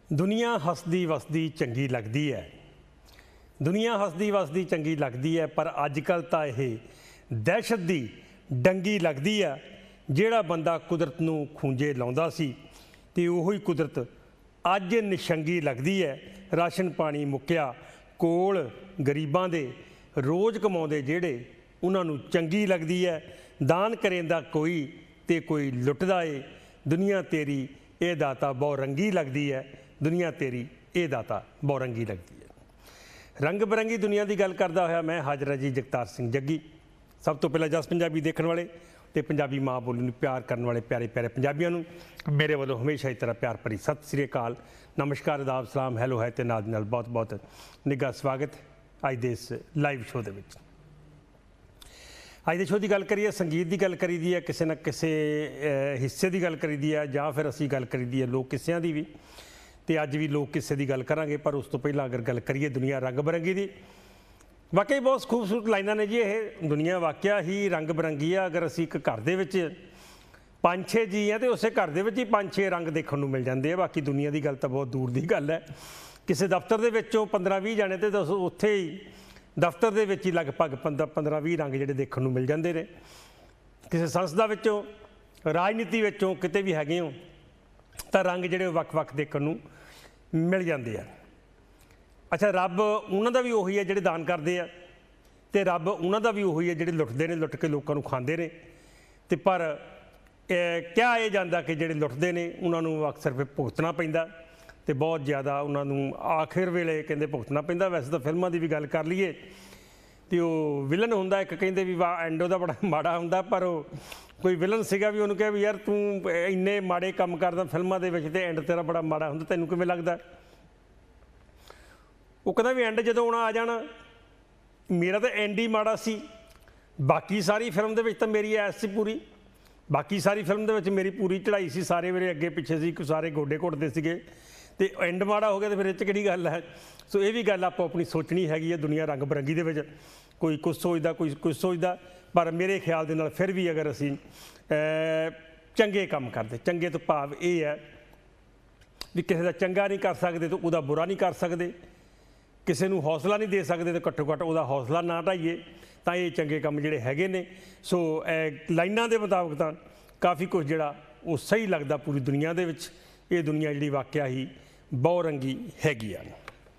दुनिया हसदी वसदी चंगी लगती है। दुनिया हसदी वसदी चंगी लगती है, पर अजकल तो यह दहशत की डंगी लगती है। जिहड़ा बंदा कुदरत नूं खूंजे लाउंदा सी ते उही कुदरत अज निशंगी लगती है। राशन पानी मुक्या, कोल गरीबां दे रोज़ कमाउंदे जिहड़े उन्हां नूं चंगी लगती है। दान करेंदा कोई ते कोई लुटदा है। दुनिया तेरी ये दाता बहुत रंगी लगती है। दुनिया तेरी ये दाता बहुत रंगी लगती है। रंग बिरंगी दुनिया की गल करदा होया मैं हाजर जी जगतार सिंह जग्गी। सब तो पहला जस पंजाबी देखण वाले ते पंजाबी माँ बोली नूं प्यार करने वाले प्यारे प्यारे पंजाबियों नूं मेरे वालों हमेशा इस तरह प्यार भरी सत श्री अकाल, नमस्कार, आदाब, सलाम, हैलो है ते नाल दी नाल बहुत बहुत निघा स्वागत अज दे इस लाइव शो दे विच। अज दे शो की गल करिए, संगीत की गल करी दी है, किसी न किसी हिस्से की गल करी दी है, जां फिर असीं गल करी दी है लोक किस्सियां की भी। तो अज भी लोक किस्से की गल करांगे, पर उस तो पहला अगर गल करिए दुनिया रंग बिरंगी की, वाकई बहुत खूबसूरत लाइनां ने जी। ये दुनिया वाकया ही रंग बिरंगी है। अगर असीं एक घर दे विच 5-6 जी हैं तो उस घर दे विच ही 5-6 रंग देखने को मिल जाते हैं। बाकी दुनिया की गल तो बहुत दूर की गल है। किसी दफ्तर के विचों 15-20 जाने तो उत्थे ही दफ्तर के विच ही लगभग 15-20 रंग जिहड़े देखने को मिल जाते हैं। किसी संसदा विचों, राजनीति विचों किते भी हैगे हो तो रंग जिहड़े वख-वख देखने को मिल जाते हैं। अच्छा, रब उन्हों का भी उही है जिहड़े दान करते हैं, तो रब उन्हों का भी उही है जिहड़े लुटते हैं, लुट के लोगों को खाते हैं। तो पर क्या ये जाता कि जिहड़े लुटते हैं उन्होंने अक्सर फिर भुगतना पैंदा, तो बहुत ज़्यादा उन्होंने आखिर वेले कहते भुगतना पैंदा। वैसे तो फिल्मों की भी गल कर लीए तो विलन हुंदा एक, कहते भी वाह एंड उहदा बड़ा माड़ा हुंदा, पर कोई विलन सीगा भी उन्होंने कहा भी यार तू इन्ने माड़े काम करदा फिल्मां दे विच ते एंड तेरा बड़ा माड़ा हुंदा, तैनूं किवें लगदा? वो कहता भी एंड जदों आउणा आ जाना, मेरा तो एंड ही माड़ा सी, बाकी सारी फिल्म दे विच तां मेरी ऐस सी पूरी, बाकी सारी फिल्म दे विच मेरी पूरी चढ़ाई सी, सारे मेरे अगे पिछे सी, सारे गोडे घुटदे सीगे, ते एंड माड़ा हो गया तो फिर इह च किहड़ी गल है। सो ये भी गल आपां अपनी सोचनी हैगी है। दुनिया रंग बिरंगी दे विच कोई कुछ सोचदा, कोई कुछ सोचदा, पर मेरे ख्याल दे नाल फिर भी अगर असीं चंगे काम करदे, चंगे तो भाव ये है भी किसी का चंगा नहीं कर सकते तो उहदा बुरा नहीं कर सकते, किसी नूं हौसला नहीं दे सकते तो घट्टो घट्ट उहदा हौसला ना ढाईए, तां ये चंगे काम जिहड़े हैगे ने। सो लाइनां दे मुताबिक तां काफ़ी कुछ जिहड़ा वो सही लगदा पूरी दुनिया दे विच। ये दुनिया जिहड़ी वाकया ही बहुरंगी हैगी आ।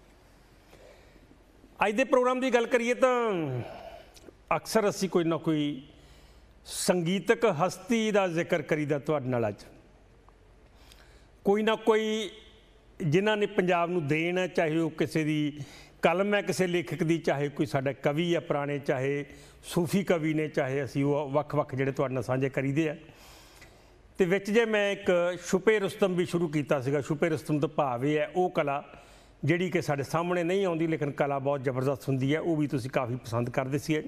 अज दे प्रोग्राम की गल करिए तो अक्सर असी कोई ना कोई संगीतक हस्ती का जिक्र करीदा तुहाडे नाल। अज कोई ना कोई जिन्हां ने पंजाब नूं देन है, चाहे वो किसी की कलम है किसी लेखक की, चाहे कोई साडा कवि है पुराने, चाहे सूफी कवि ने, चाहे असी वो वख-वख जिहड़े तुहाडे नाल साझे करीदे आ। तो विच जे मैं एक छुपे रुस्तम भी शुरू किया सीगा। छुपे रुस्तम तो भाव ये है वो कला जिहड़ी कि साडे सामने नहीं आउंदी, लेकिन कला बहुत जबरदस्त हुंदी है, वो भी तुसीं काफ़ी पसंद करदे सी।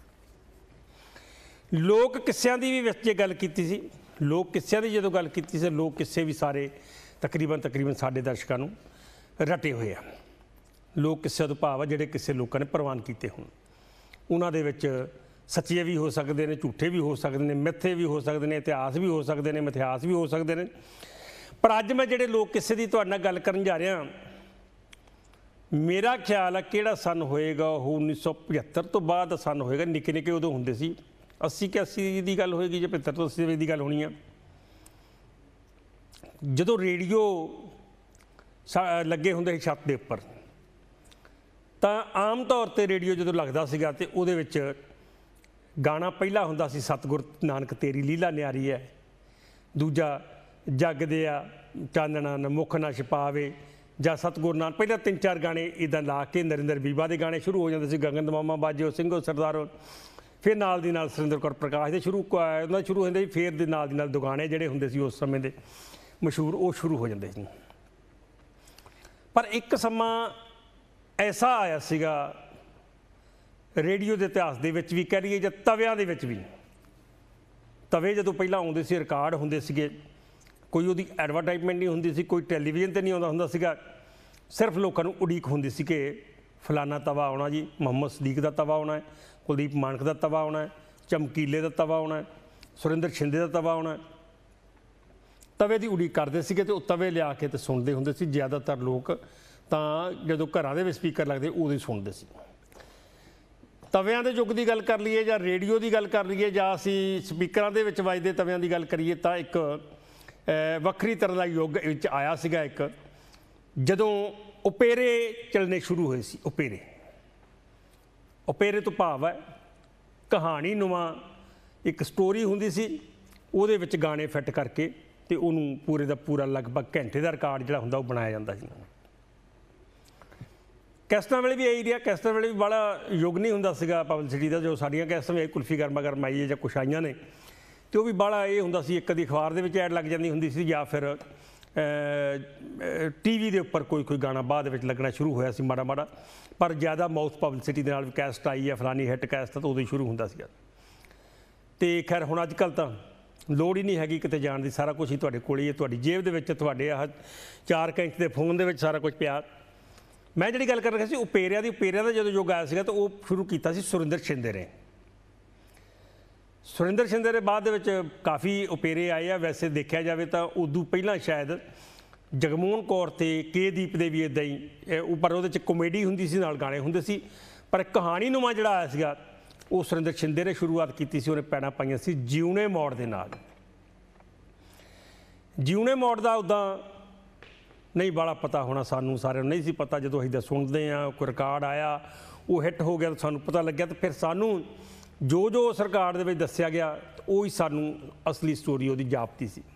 लोक किस्सियां की भी विच जे गल कीती सी, लोक किस्सियां की जदों गल कीती सी, लोक किस्से भी सारे तकरीबन साडे दर्शकां नूं रटे हुए आ। लोक किस्से तो भाव आ जिहड़े किस्से लोकां ने प्रवान कीते होण, उन्हां दे विच सच्चे भी हो सकते हैं, झूठे भी हो सकते हैं, मिथे भी हो सकते हैं, इतिहास भी हो सकते हैं, मिथिहास भी हो सकते हैं। पर अज मैं जिहड़े लोक किस्से की तुहाडे नाल गल करन जा रहा, मेरा ख्याल है किहड़ा सन होएगा वो 1975 तो बाद सन होएगा। निक्के निक्के उदों हुंदे सी, 80-81 की गल होएगी जे 75 तो 80 की गल होनी है। जदों रेडियो लगे हुंदे छत के उपर, तां आम तौर पर रेडियो जदों लगदा सीगा ते उहदे विच गाना पहला हुंदा सी सतगुर नानक तेरी लीला न्यारी है, दूजा जग दिया चानना न मुख ना छपावे, ਜਾਂ सतगुर नानक, पहला 3-4 गाने इदां ला के नरिंदर बीबा के गाने शुरू हो जाते सी, गगन मामा बाजो ਸਿੰਘੋ सरदारो, फिर नाल दी नाल सुरिंदर कौर प्रकाश दे शुरू होंदे, फिर दे नाल दी नाल दुगाने जिहड़े हुंदे सी उस समय दे मशहूर वो शुरू हो जाते सी। पर एक समा ऐसा आया सीगा रेडियो के इतिहास दे विच भी, कह लईए जां तवियां दे विच भी, तवे जदों पहलां आउंदे सी रिकार्ड हुंदे सीगे, कोई उहदी एडवरटाइजमेंट नहीं हुंदी सी, कोई टैलीविजन ते नहीं आउंदा हुंदा सीगा, सिर्फ लोकां नूं उड़ीक हुंदी सी कि फलाना तवा आउणा जी, मुहम्मद सदीक दा तवा आउणा है, कुलदीप मानक दा तवा आउणा है, चमकीले दा तवा आउणा है, सुरिंदर शिंदे दा तवा आउणा है। ਤਵੇ ਦੀ ਉਡੀਕ ਕਰਦੇ ਸੀਗੇ ਤੇ ਉਹ ਤਵੇ ਲਿਆ ਕੇ ਤੇ ਸੁਣਦੇ ਹੁੰਦੇ ਸੀ। ਜ਼ਿਆਦਾਤਰ ਲੋਕ ਤਾਂ ਜਦੋਂ ਘਰਾਂ ਦੇ ਵਿੱਚ ਸਪੀਕਰ ਲੱਗਦੇ ਉਦੋਂ ਹੀ ਸੁਣਦੇ ਸੀ। ਤਵਿਆਂ ਦੇ ਯੁੱਗ ਦੀ ਗੱਲ ਕਰ ਲਈਏ ਜਾਂ ਰੇਡੀਓ ਦੀ ਗੱਲ ਕਰ ਲਈਏ ਜਾਂ ਅਸੀਂ ਸਪੀਕਰਾਂ ਦੇ ਵਿੱਚ ਵੱਜਦੇ ਤਵਿਆਂ ਦੀ ਗੱਲ ਕਰੀਏ ਤਾਂ ਇੱਕ ਵੱਖਰੀ ਤਰ੍ਹਾਂ ਦਾ ਯੁੱਗ ਵਿੱਚ ਆਇਆ ਸੀਗਾ ਇੱਕ, ਜਦੋਂ ਉਪੇਰੇ ਚੱਲਣੇ ਸ਼ੁਰੂ ਹੋਏ ਸੀ। ਉਪੇਰੇ ਤੋਂ ਭਾਵ ਹੈ ਕਹਾਣੀ ਨੁਮਾ ਇੱਕ ਸਟੋਰੀ ਹੁੰਦੀ ਸੀ, ਉਹਦੇ ਵਿੱਚ ਗਾਣੇ ਫਿੱਟ ਕਰਕੇ ਤੇ ਉਹਨੂੰ ਪੂਰੇ ਦਾ ਪੂਰਾ ਲਗਭਗ ਘੰਟੇ ਦਾ ਰਿਕਾਰਡ ਜਿਹੜਾ ਹੁੰਦਾ ਉਹ ਬਣਾਇਆ ਜਾਂਦਾ ਸੀ। ਕੈਸਟਾਂ ਵੇਲੇ ਵੀ ਇਹੀ ਰਿਹਾ। ਕੈਸਟਾਂ ਵੇਲੇ ਵੀ ਬੜਾ ਯੁੱਗ ਨਹੀਂ ਹੁੰਦਾ ਸੀਗਾ ਪਬਲਿਸਿਟੀ ਦਾ। ਜੋ ਸਾਡੀਆਂ ਕੈਸਟਾਂ ਵੀ ਕੁਲਫੀ ਗਰਮਾ ਗਰਮ ਆਈ ਹੈ ਜਾਂ ਕੁਛ ਆਈਆਂ ਨੇ, ਅਤੇ ਉਹ ਵੀ ਬਾਹਲਾ ਇਹ ਹੁੰਦਾ ਸੀ, ਇੱਕ ਅੱਧੀ ਅਖਬਾਰ ਦੇ ਵਿੱਚ ਐਡ ਲੱਗ ਜਾਂਦੀ ਹੁੰਦੀ ਸੀ ਜਾਂ ਫਿਰ TV ਦੇ ਉੱਪਰ ਕੋਈ ਗਾਣਾ ਬਾਅਦ ਵਿੱਚ ਲੱਗਣਾ ਸ਼ੁਰੂ ਹੋਇਆ ਸੀ ਮਾੜਾ ਮਾੜਾ, ਪਰ ਜ਼ਿਆਦਾ ਮਾਊਥ ਪਬਲਿਸਿਟੀ ਦੇ ਨਾਲ ਵੀ ਕੈਸਟ ਆਈ ਹੈ ਫਲਾਨੀ ਹਿੱਟ ਕੈਸਟ ਤਾਂ ਉਦੋਂ ਹੀ ਸ਼ੁਰੂ ਹੁੰਦਾ ਸੀਗਾ। ਅਤੇ ਖੈਰ ਹੁਣ ਅੱਜ ਕੱਲ੍ਹ ਤਾਂ ਲੋੜ ਹੀ ਨਹੀਂ ਹੈਗੀ ਕਿਤੇ ਜਾਣ ਦੀ, ਸਾਰਾ ਕੁਛ ਹੀ ਤੁਹਾਡੇ ਕੋਲ ਹੀ ਹੈ, ਤੁਹਾਡੀ ਜੇਬ ਦੇ ਵਿੱਚ, ਤੁਹਾਡੇ ਆਹ 4 ਇੰਚ ਦੇ ਫੋਨ ਦੇ ਵਿੱਚ ਸਾਰਾ ਕੁਝ ਪਿਆ। ਮੈਂ ਜਿਹੜੀ ਗੱਲ ਕਰ ਰਿਹਾ ਸੀ ਉਪੇਰਿਆਂ ਦਾ ਜਦੋਂ ਯੁੱਗ ਆਇਆ ਸੀਗਾ ਤਾਂ ਉਹ ਸ਼ੁਰੂ ਕੀਤਾ ਸੀ ਸੁਰਿੰਦਰ ਸ਼ਿੰਦੇ ਨੇ। ਸੁਰਿੰਦਰ ਸ਼ਿੰਦੇ ਦੇ ਬਾਅਦ ਦੇ ਵਿੱਚ ਕਾਫੀ ਉਪੇਰੇ ਆਏ ਆ। ਵੈਸੇ ਦੇਖਿਆ ਜਾਵੇ ਤਾਂ ਉਦੋਂ ਪਹਿਲਾਂ ਸ਼ਾਇਦ ਜਗਮੋਹਨ ਕੌਰ ਅਤੇ ਕੇ ਦੀਪ ਦੇ ਵੀ ਇੱਦਾਂ ਹੀ ਉੱਪਰ ਉਹਦੇ 'ਚ ਕਾਮੇਡੀ ਹੁੰਦੀ ਸੀ, ਨਾਲ ਗਾਣੇ ਹੁੰਦੇ ਸੀ, ਪਰ ਕਹਾਣੀ ਨੁਮਾ ਜਿਹੜਾ ਆਇਆ ਸੀਗਾ ਉਹ ਸੁਰਿੰਦਰ ਸ਼ਿੰਦੇ ਨੇ ਸ਼ੁਰੂਆਤ ਕੀਤੀ ਸੀ। ਉਹਨੇ ਪੈੜਾਂ ਪਾਈਆਂ ਸੀ ਜਿਉਣੇ ਮੋੜ ਦੇ ਨਾਲ। ਜਿਉਣੇ ਮੋੜ ਦਾ ਉੱਦਾਂ ਨਹੀਂ ਬਾਹਲਾ ਪਤਾ ਹੋਣਾ, ਸਾਨੂੰ ਸਾਰਿਆਂ ਨੂੰ ਨਹੀਂ ਸੀ ਪਤਾ। ਜਦੋਂ ਅਸੀਂ ਤਾਂ ਸੁਣਦੇ ਹਾਂ ਕੋਈ ਰਿਕਾਰਡ ਆਇਆ ਉਹ ਹਿੱਟ ਹੋ ਗਿਆ ਤਾਂ ਸਾਨੂੰ ਪਤਾ ਲੱਗਿਆ, ਤਾਂ ਫਿਰ ਸਾਨੂੰ ਜੋ ਉਸ ਰਿਕਾਰਡ ਦੇ ਵਿੱਚ ਦੱਸਿਆ ਗਿਆ ਉਹ ਹੀ ਸਾਨੂੰ ਅਸਲੀ ਸਟੋਰੀ ਉਹਦੀ ਜਾਪਦੀ ਸੀ।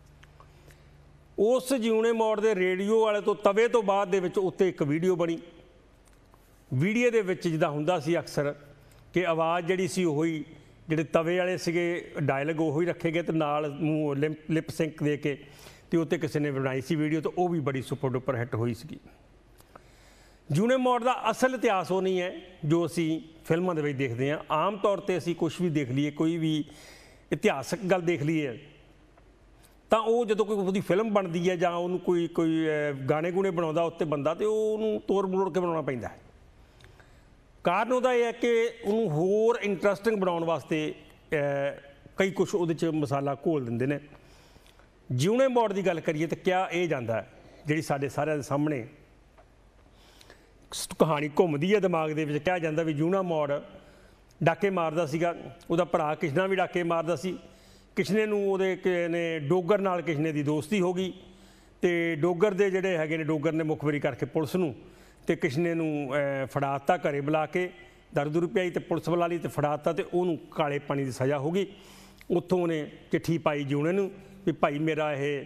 ਉਸ ਜਿਉਣੇ ਮੋੜ ਦੇ ਰੇਡੀਓ ਵਾਲੇ ਤੋਂ ਤਵੇ ਤੋਂ ਬਾਅਦ ਦੇ ਵਿੱਚ ਉੱਤੇ ਇੱਕ ਵੀਡੀਓ ਬਣੀ। ਵੀਡੀਓ ਦੇ ਵਿੱਚ ਜਿੱਦਾਂ ਹੁੰਦਾ ਸੀ ਅਕਸਰ ਕਿ ਆਵਾਜ਼ ਜਿਹੜੀ ਸੀ ਉਹੀ, ਜਿਹੜੇ ਤਵੇ ਵਾਲੇ ਸੀਗੇ ਡਾਇਲੌਗ ਉਹੀ ਰੱਖੇ ਗਏ ਅਤੇ ਨਾਲ ਮੂੰਹ ਲਿਪ ਸਿੰਕ ਦੇ ਕੇ ਅਤੇ ਉੱਤੇ ਕਿਸੇ ਨੇ ਬਣਾਈ ਸੀ ਵੀਡੀਓ, ਤਾਂ ਉਹ ਵੀ ਬੜੀ ਸੁਪਰ ਡੁਪਰ ਹਿੱਟ ਹੋਈ ਸੀਗੀ। ਜਿਉਣੇ ਮੋੜ ਦਾ ਅਸਲ ਇਤਿਹਾਸ ਉਹ ਨਹੀਂ ਹੈ ਜੋ ਅਸੀਂ ਫਿਲਮਾਂ ਦੇ ਵਿੱਚ ਦੇਖਦੇ ਹਾਂ। ਆਮ ਤੌਰ 'ਤੇ ਅਸੀਂ ਕੁਛ ਵੀ ਦੇਖ ਲਈਏ, ਕੋਈ ਵੀ ਇਤਿਹਾਸਕ ਗੱਲ ਦੇਖ ਲਈਏ, ਤਾਂ ਉਹ ਜਦੋਂ ਕੋਈ ਉਹਦੀ ਫਿਲਮ ਬਣਦੀ ਹੈ ਜਾਂ ਉਹਨੂੰ ਕੋਈ ਗਾਣੇ ਗੂਣੇ ਬਣਾਉਂਦਾ ਉੱਤੇ ਬੰਦਾ, ਅਤੇ ਉਹਨੂੰ ਤੋੜ ਮਰੋੜ ਕੇ ਬਣਾਉਣਾ ਪੈਂਦਾ ਹੈ। ਕਾਰਨ ਉਹਦਾ ਇਹ ਹੈ ਕਿ ਉਹਨੂੰ ਹੋਰ ਇੰਟਰਸਟਿੰਗ ਬਣਾਉਣ ਵਾਸਤੇ ਕਈ ਕੁਛ ਉਹਦੇ 'ਚ ਮਸਾਲਾ ਘੋਲ ਦਿੰਦੇ ਨੇ। ਜਿਉਣੇ ਮੋੜ ਦੀ ਗੱਲ ਕਰੀਏ ਤਾਂ ਕਿਹਾ ਇਹ ਜਾਂਦਾ, ਜਿਹੜੀ ਸਾਡੇ ਸਾਰਿਆਂ ਦੇ ਸਾਹਮਣੇ ਕਹਾਣੀ ਘੁੰਮਦੀ ਹੈ ਦਿਮਾਗ ਦੇ ਵਿੱਚ, ਕਿਹਾ ਜਾਂਦਾ ਵੀ ਜਿਉਣਾ ਮੋੜ ਡਾਕੇ ਮਾਰਦਾ ਸੀਗਾ। ਉਹਦਾ ਭਰਾ ਕਿਸ਼ਨਾ ਵੀ ਡਾਕੇ ਮਾਰਦਾ ਸੀ। ਕਿਸ਼ਨੇ ਨੂੰ ਉਹਦੇ ਨੇ ਡੋਗਰ ਨਾਲ ਕਿਸ਼ਨੇ ਦੀ ਦੋਸਤੀ ਹੋ ਗਈ, ਅਤੇ ਡੋਗਰ ਦੇ ਜਿਹੜੇ ਹੈਗੇ ਨੇ, ਡੋਗਰ ਨੇ ਮੁਖਬਰੀ ਕਰਕੇ ਪੁਲਿਸ ਨੂੰ, ਅਤੇ ਕਿਸ਼ਨੇ ਨੂੰ ਫੜਾ ਦਿੱਤਾ ਘਰੇ ਬੁਲਾ ਕੇ, ਦਰ ਪਿਆਈ ਅਤੇ ਪੁਲਿਸ ਬੁਲਾ ਲਈ ਅਤੇ ਫੜਾ ਦਿੱਤਾ, ਅਤੇ ਉਹਨੂੰ ਕਾਲੇ ਪਾਣੀ ਦੀ ਸਜ਼ਾ ਹੋ ਗਈ। ਉੱਥੋਂ ਉਹਨੇ ਚਿੱਠੀ ਪਾਈ ਜਿਉਣੇ ਨੂੰ ਵੀ ਭਾਈ ਮੇਰਾ ਇਹ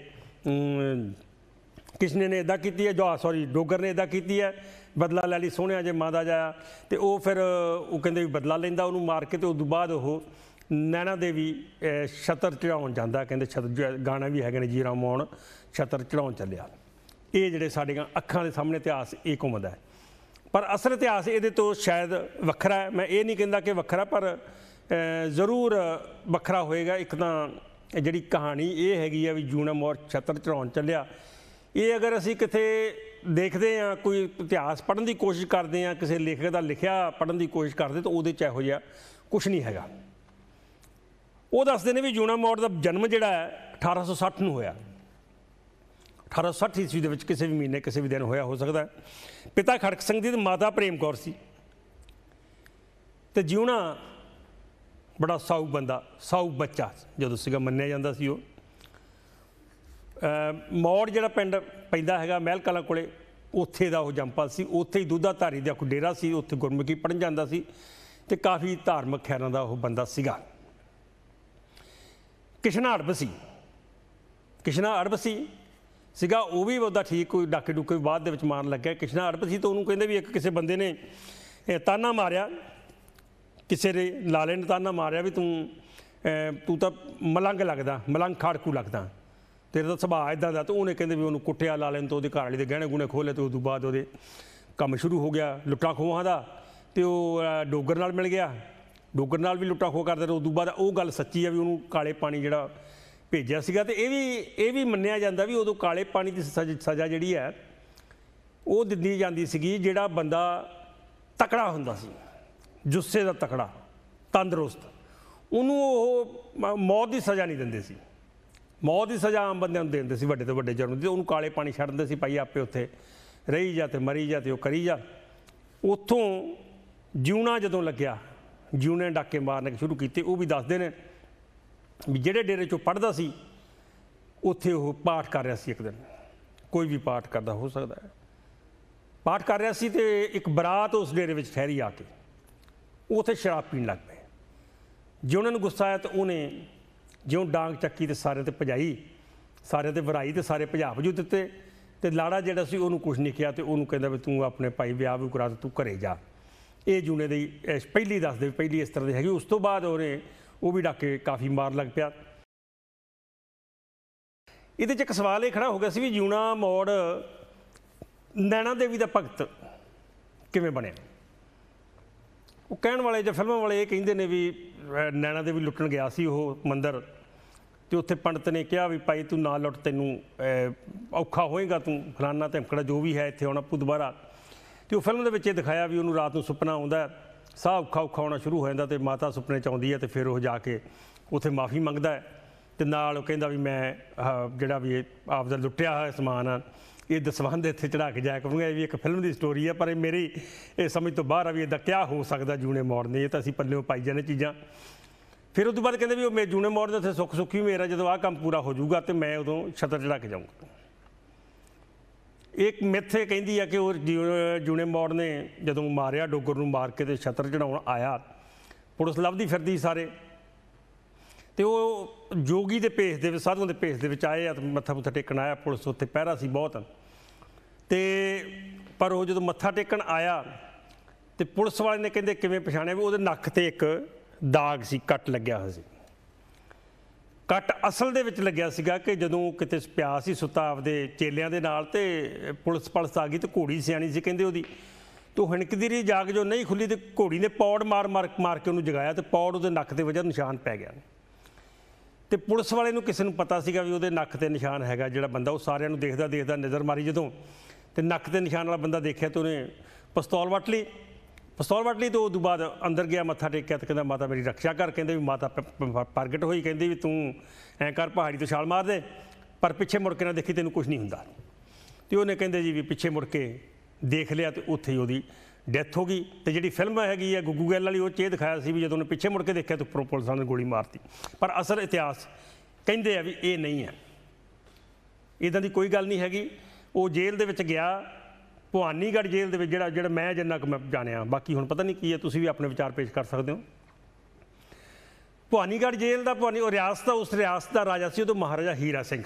ਕਿਸ਼ਨੇ ਨੇ ਇੱਦਾਂ ਕੀਤੀ ਹੈ, ਡੋਗਰ ਨੇ ਇੱਦਾਂ ਕੀਤੀ ਹੈ, ਬਦਲਾ ਲੈ ਲਈ ਸੋਹਣਿਆ ਜੇ ਮਾਂ ਦਾ ਜਾਇਆ। ਅਤੇ ਉਹ ਫਿਰ ਉਹ ਕਹਿੰਦੇ ਵੀ ਬਦਲਾ ਲੈਂਦਾ ਉਹਨੂੰ ਮਾਰ ਕੇ, ਅਤੇ ਉਸ ਤੋਂ ਬਾਅਦ ਉਹ ਨੈਣਾ ਦੇਵੀ ਛਤਰ ਚੜਾਉਣ ਜਾਂਦਾ। ਕਹਿੰਦੇ ਛਤਰ ਗਾਣਾ ਵੀ ਹੈਗੇ ਨੇ, ਜੀਰਾ ਮੋਣ ਛਤਰ ਚੜਾਉਣ ਚੱਲਿਆ। ਇਹ ਜਿਹੜੇ ਸਾਡੀਆਂ ਅੱਖਾਂ ਦੇ ਸਾਹਮਣੇ ਇਤਿਹਾਸ ਇਹ ਘੁੰਮਦਾ ਹੈ, ਪਰ ਅਸਲ ਇਤਿਹਾਸ ਇਹਦੇ ਤੋਂ ਸ਼ਾਇਦ ਵੱਖਰਾ ਹੈ। ਮੈਂ ਇਹ ਨਹੀਂ ਕਹਿੰਦਾ ਕਿ ਵੱਖਰਾ, ਪਰ ਜ਼ਰੂਰ ਵੱਖਰਾ ਹੋਏਗਾ। ਇੱਕ ਤਾਂ ਜਿਹੜੀ ਕਹਾਣੀ ਇਹ ਹੈਗੀ ਆ ਵੀ ਜਿਉਣਾ ਮੋੜ ਛਤਰ ਚੜਾਉਣ ਚੱਲਿਆ, ਇਹ ਅਗਰ ਅਸੀਂ ਕਿਤੇ ਦੇਖਦੇ ਹਾਂ, ਕੋਈ ਇਤਿਹਾਸ ਪੜ੍ਹਨ ਦੀ ਕੋਸ਼ਿਸ਼ ਕਰਦੇ ਹਾਂ, ਕਿਸੇ ਲੇਖਕ ਦਾ ਲਿਖਿਆ ਪੜ੍ਹਨ ਦੀ ਕੋਸ਼ਿਸ਼ ਕਰਦੇ, ਤਾਂ ਉਹਦੇ 'ਚ ਇਹੋ ਜਿਹਾ ਕੁਛ ਨਹੀਂ ਹੈਗਾ। ਉਹ ਦੱਸਦੇ ਨੇ ਵੀ ਜਿਉਣਾ ਮੋੜ ਦਾ ਜਨਮ ਜਿਹੜਾ ਹੈ 1860 ਨੂੰ ਹੋਇਆ। 1860 ਈਸਵੀ ਦੇ ਵਿੱਚ ਕਿਸੇ ਵੀ ਮਹੀਨੇ ਕਿਸੇ ਵੀ ਦਿਨ ਹੋਇਆ ਹੋ ਸਕਦਾ ਹੈ। ਪਿਤਾ ਖੜਕ ਸਿੰਘ ਦੀ ਤੇ ਮਾਤਾ ਪ੍ਰੇਮ ਕੌਰ ਸੀ, ਅਤੇ ਜਿਉਣਾ ਬੜਾ ਸਾਊ ਬੰਦਾ, ਸਾਊ ਬੱਚਾ ਜਦੋਂ ਸੀਗਾ ਮੰਨਿਆ ਜਾਂਦਾ ਸੀ। ਉਹ ਮੋੜ ਜਿਹੜਾ ਪਿੰਡ ਪੈਂਦਾ ਹੈਗਾ ਮਹਿਲ ਕਲਾਂ ਕੋਲੇ, ਉੱਥੇ ਦਾ ਉਹ ਜੰਮਪਲ ਸੀ। ਉੱਥੇ ਹੀ ਦੁੱਧਾ ਧਾਰੀ ਦਾ ਕੋਈ ਡੇਰਾ ਸੀ, ਉੱਥੇ ਗੁਰਮੁਖੀ ਪੜ੍ਹਨ ਜਾਂਦਾ ਸੀ, ਅਤੇ ਕਾਫੀ ਧਾਰਮਿਕ ਖਿਆਲਾਂ ਦਾ ਉਹ ਬੰਦਾ ਸੀਗਾ। ਕਿਸ਼ਨਾ ਅੜਬ ਸੀਗਾ, ਉਹ ਵੀ ਉਹਦਾ ਠੀਕ ਕੋਈ ਡਾਕੇ ਡੂਕੇ ਬਾਅਦ ਦੇ ਵਿੱਚ ਮਾਰਨ ਲੱਗਿਆ। ਕਿਸ਼ਨਾ ਅੜਬ ਸੀ ਤਾਂ ਉਹਨੂੰ ਕਹਿੰਦੇ ਵੀ ਇੱਕ ਕਿਸੇ ਬੰਦੇ ਨੇ ਤਾਨਾ ਮਾਰਿਆ, ਕਿਸੇ ਦੇ ਲਾਲੇ ਨੇ ਤਾਨਾ ਮਾਰਿਆ ਵੀ ਤੂੰ ਤਾਂ ਮਲੰਗ ਲੱਗਦਾ, ਮਲੰਗ ਖਾੜਕੂ ਲੱਗਦਾ, ਤੇਰਾ ਤਾਂ ਸੁਭਾਅ ਇੱਦਾਂ ਦਾ। ਤਾਂ ਉਹਨੇ ਕਹਿੰਦੇ ਵੀ ਉਹਨੂੰ ਕੁੱਟਿਆ ਲਾਲੇ ਨੂੰ, ਤਾਂ ਉਹਦੇ ਘਰ ਵਾਲੀ ਦੇ ਗਹਿਣੇ ਗੁਣੇ ਖੋਲ੍ਹੇ, ਅਤੇ ਉਸ ਤੋਂ ਬਾਅਦ ਉਹਦੇ ਕੰਮ ਸ਼ੁਰੂ ਹੋ ਗਿਆ ਲੁੱਟਾਂ ਖੋਹਾਂ ਦਾ। ਅਤੇ ਉਹ ਡੋਗਰ ਨਾਲ ਮਿਲ ਗਿਆ, ਡੋਗਰ ਨਾਲ ਵੀ ਲੁੱਟਾਂ ਖੋਹ ਕਰਦੇ। ਉਸ ਤੋਂ ਬਾਅਦ ਉਹ ਗੱਲ ਸੱਚੀ ਆ ਵੀ ਉਹਨੂੰ ਕਾਲੇ ਪਾਣੀ ਜਿਹੜਾ ਭੇਜਿਆ ਸੀਗਾ। ਅਤੇ ਇਹ ਵੀ ਮੰਨਿਆ ਜਾਂਦਾ ਵੀ ਉਦੋਂ ਕਾਲੇ ਪਾਣੀ ਦੀ ਸਜ਼ਾ ਜਿਹੜੀ ਹੈ ਉਹ ਦਿੱਤੀ ਜਾਂਦੀ ਸੀਗੀ ਜਿਹੜਾ ਬੰਦਾ ਤਕੜਾ ਹੁੰਦਾ ਸੀ, ਜੁੱਸੇ ਦਾ ਤਕੜਾ, ਤੰਦਰੁਸਤ, ਉਹਨੂੰ ਉਹ ਮੌਤ ਦੀ ਸਜ਼ਾ ਨਹੀਂ ਦਿੰਦੇ ਸੀ। मौत की सज़ा आम बंदे देंदे सी वड्डे तो वड्डे जुर्म दी, उन्होंने काले पानी छड्ड दिंदे सी, भाई आपे उत्थे रही जा ते मरी जा ते वो करी जा। उत्थों जिउना जदों लग्या, जिउने डाके मारने शुरू किए। वो भी दसदे ने भी जिहड़े डेरे चों पढ़दा सी उत्थे वो पाठ कर रहा सी, एक दिन कोई भी पाठ करदा हो सकदा है, पाठ कर रहा सी ते एक बरात उस डेरे विच ठहरी आके उत्थे शराब पीण लग पे। जे उन्होंने गुस्सा आया तो उन्हें ज्यों डांग चक्की तो सारे ते भजाई, सारे ते वराई तो सारे भजा भजू दिते। तो लाड़ा जिहड़ा सी उहनूं कुछ नहीं किया, तो उहनूं कहंदा भी तूं अपने भाई विआह भी करा, तू घरे जा। ये जूने दी पहली दसदे, पहली इस तरह की हैगी। उस तो बाद उन्हें वो भी डाके काफ़ी मार लग पिया। ये एक सवाल ये खड़ा हो गया सी भी जूना मोड़ नैना देवी का भगत किवें बने। वो कहण वाले जो फिल्म वाले ये कहते हैं भी नैना देवी लुट्टण गया सी वो मंदिर, तो उत्थे पंडित ने कहा भी भाई तू ना लुट, तैनूं औखा होएगा, तू फलाना धमकड़ा जो भी है इत्थे आउणा पू दुबारा। तो फिल्म दे विच दिखाया भी उन्होंने रात को सुपना आउंदा, साह औखा औखा होना शुरू हो जाता, तो माता सुपने च आउंदी है, तो फिर वो जाके उत्थे माफ़ी मंगदा है, तो नाल कहंदा भी मैं जिहड़ा भी आपदा लुट्टिया होया समान आ ये दसवंध इत्थे चढ़ा के जाया करूँगा। ये भी एक फिल्म की स्टोरी है, पर मेरी ये समझ तो बाहर आ भी इदा क्या हो सकता जूने मोड़ ने, ये तो असीं पल्लियों पाई जाने चीज़ां। फिर उस बाद कहते भी मैं जूने मोड़ ने उत्थे सुख सुखी मेरा जो आ काम पूरा हो जाऊगा तो मैं उदों छत्तर चढ़ा के जाऊँगा। एक मिथ ये कहती है कि वो जूने मोड़ ने जदों मारिया डोगर नूं मार के तो छत्तर चढ़ाउण आया, पुलिस लभदी फिरदी सारे, तो वो जोगी के भेस के साधुओं के भेस के आए तो मत्था मुत्था टेकन आया, पुलिस उत्थे पहरा सी बहुत। तो पर वो जो मत्था टेकन आया तो पुलिस वाले ने कहते किवें पछाणिया भी वो नक्क ते एक दाग सी, कट लग्या होया सी। कट असल दे विच लग्या सीगा कि जदों किते पिया सी सुता आपदे चेलियां दे नाल, ते पुलिस पलस आ गई, तो घोड़ी सियाणी सी कहंदे ओहदी, तो हिणकदी रही जाग जो नहीं खुली, तो घोड़ी ने पौड़ मार मार मार के उन्होंने जगाया, तो पौड़ उहदे नक्क ते वजह निशान पै गया। तो पुलिस वाले नूं किसी नूं पता सीगा भी उहदे नक्क ते निशान हैगा, जिहड़ा बंदा वो सारिਆਂ नूं देखदा देखदा नज़र मारी जदों, तो नक्क ते निशान वाला बंदा देखिया तो उन्हें पिस्तौल वट ली, पिस्तौल वट ली। तो उस बाद अंदर गया, मत्था टेकिया, तो कहंदा माता मेरी रक्षा कर, कहंदे भी माता प्रगट होई, कहंदी भी तूं ऐ कर पहाड़ी तो छाल मार दे, पर पिछे मुड़ के ना देखी, तैनूं कुछ नहीं हुंदा। तो उन्हें कहंदे जी भी पिछे मुड़ के देख लिया, तो उत्थे ही उहदी डैथ हो गई। तो जी फिल्म हैगी है गुग्गू गैल वाली, वो ये दिखाया सी भी जो उन्हें पिछे मुड़ के देखा तो पुलिस ने गोली मारती। पर असल इतिहास कहते हैं भी ये नहीं है, इदां दी कोई गल नहीं हैगी। वो जेल दे विच गया, भवानीगढ़ जेल दे विच, जिहड़ा मैं जिन्ना मैं जानिया, बाकी हुण पता नहीं की है, तुसीं भी अपने विचार पेश कर सकते हो। भवानीगढ़ जेल का रियासत, उस रियासत का राजा से उदों महाराजा हीरा सिंह।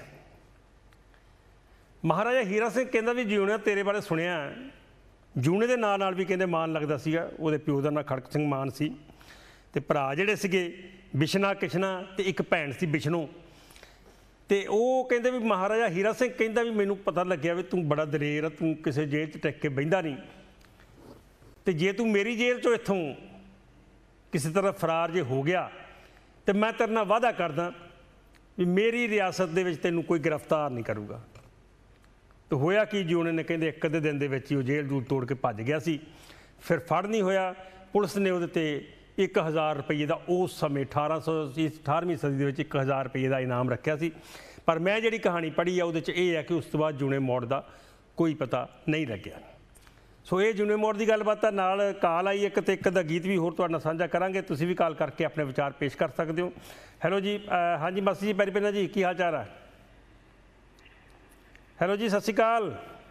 महाराजा हीरा सिंह कहंदा भी जिउणिया तेरे बारे सुनिया, जूने के नाम नाल भी कहते मान लगता सीगा, उहदे प्यो का नाम खड़क सिंह मान सी, ते भरा जिहड़े सीगे बिशना किशना, ते एक भैन सी बिशनों। तो वो कहते भी महाराजा हीरा सिंह कहंदा भी मैनूं पता लग्या भी तू बड़ा दलेर, तू किसी जेल च टिक के बहिंदा नहीं, तो जे तू मेरी जेल चो इत्थों किसी तरह फरार जे हो गया, तो मैं तेरे नाल वादा करदा भी मेरी रियासत दे विच तैनूं कोई गिरफ्तार नहीं करूगा। तो होया कि जी उन्होंने कहते एक अद्धे दिन के वो जेल जूल तोड़ के भज गया सी, फिर फड़ नहीं होया। पुलिस ने वो 1000 रुपये का उस समय 18वीं सदी के 1000 रुपये का इनाम रखा सी। पर मैं जी कहानी पढ़ी है वो है कि उस तो बाद जूने मोड़ का कोई पता नहीं लग्या। सो ये जूने मोड़ की गलबात है। नाल काल आई एक तो एक अद्धा गीत भी होर तुहाडे नाल साझा करांगे, तुसीं भी कॉल करके अपने विचार पेश कर सकते हो। हैलो जी, हाँ जी मासी जी पैरी पैना जी, की हाल चाल है? हैलो जी, सत श्री अकाल।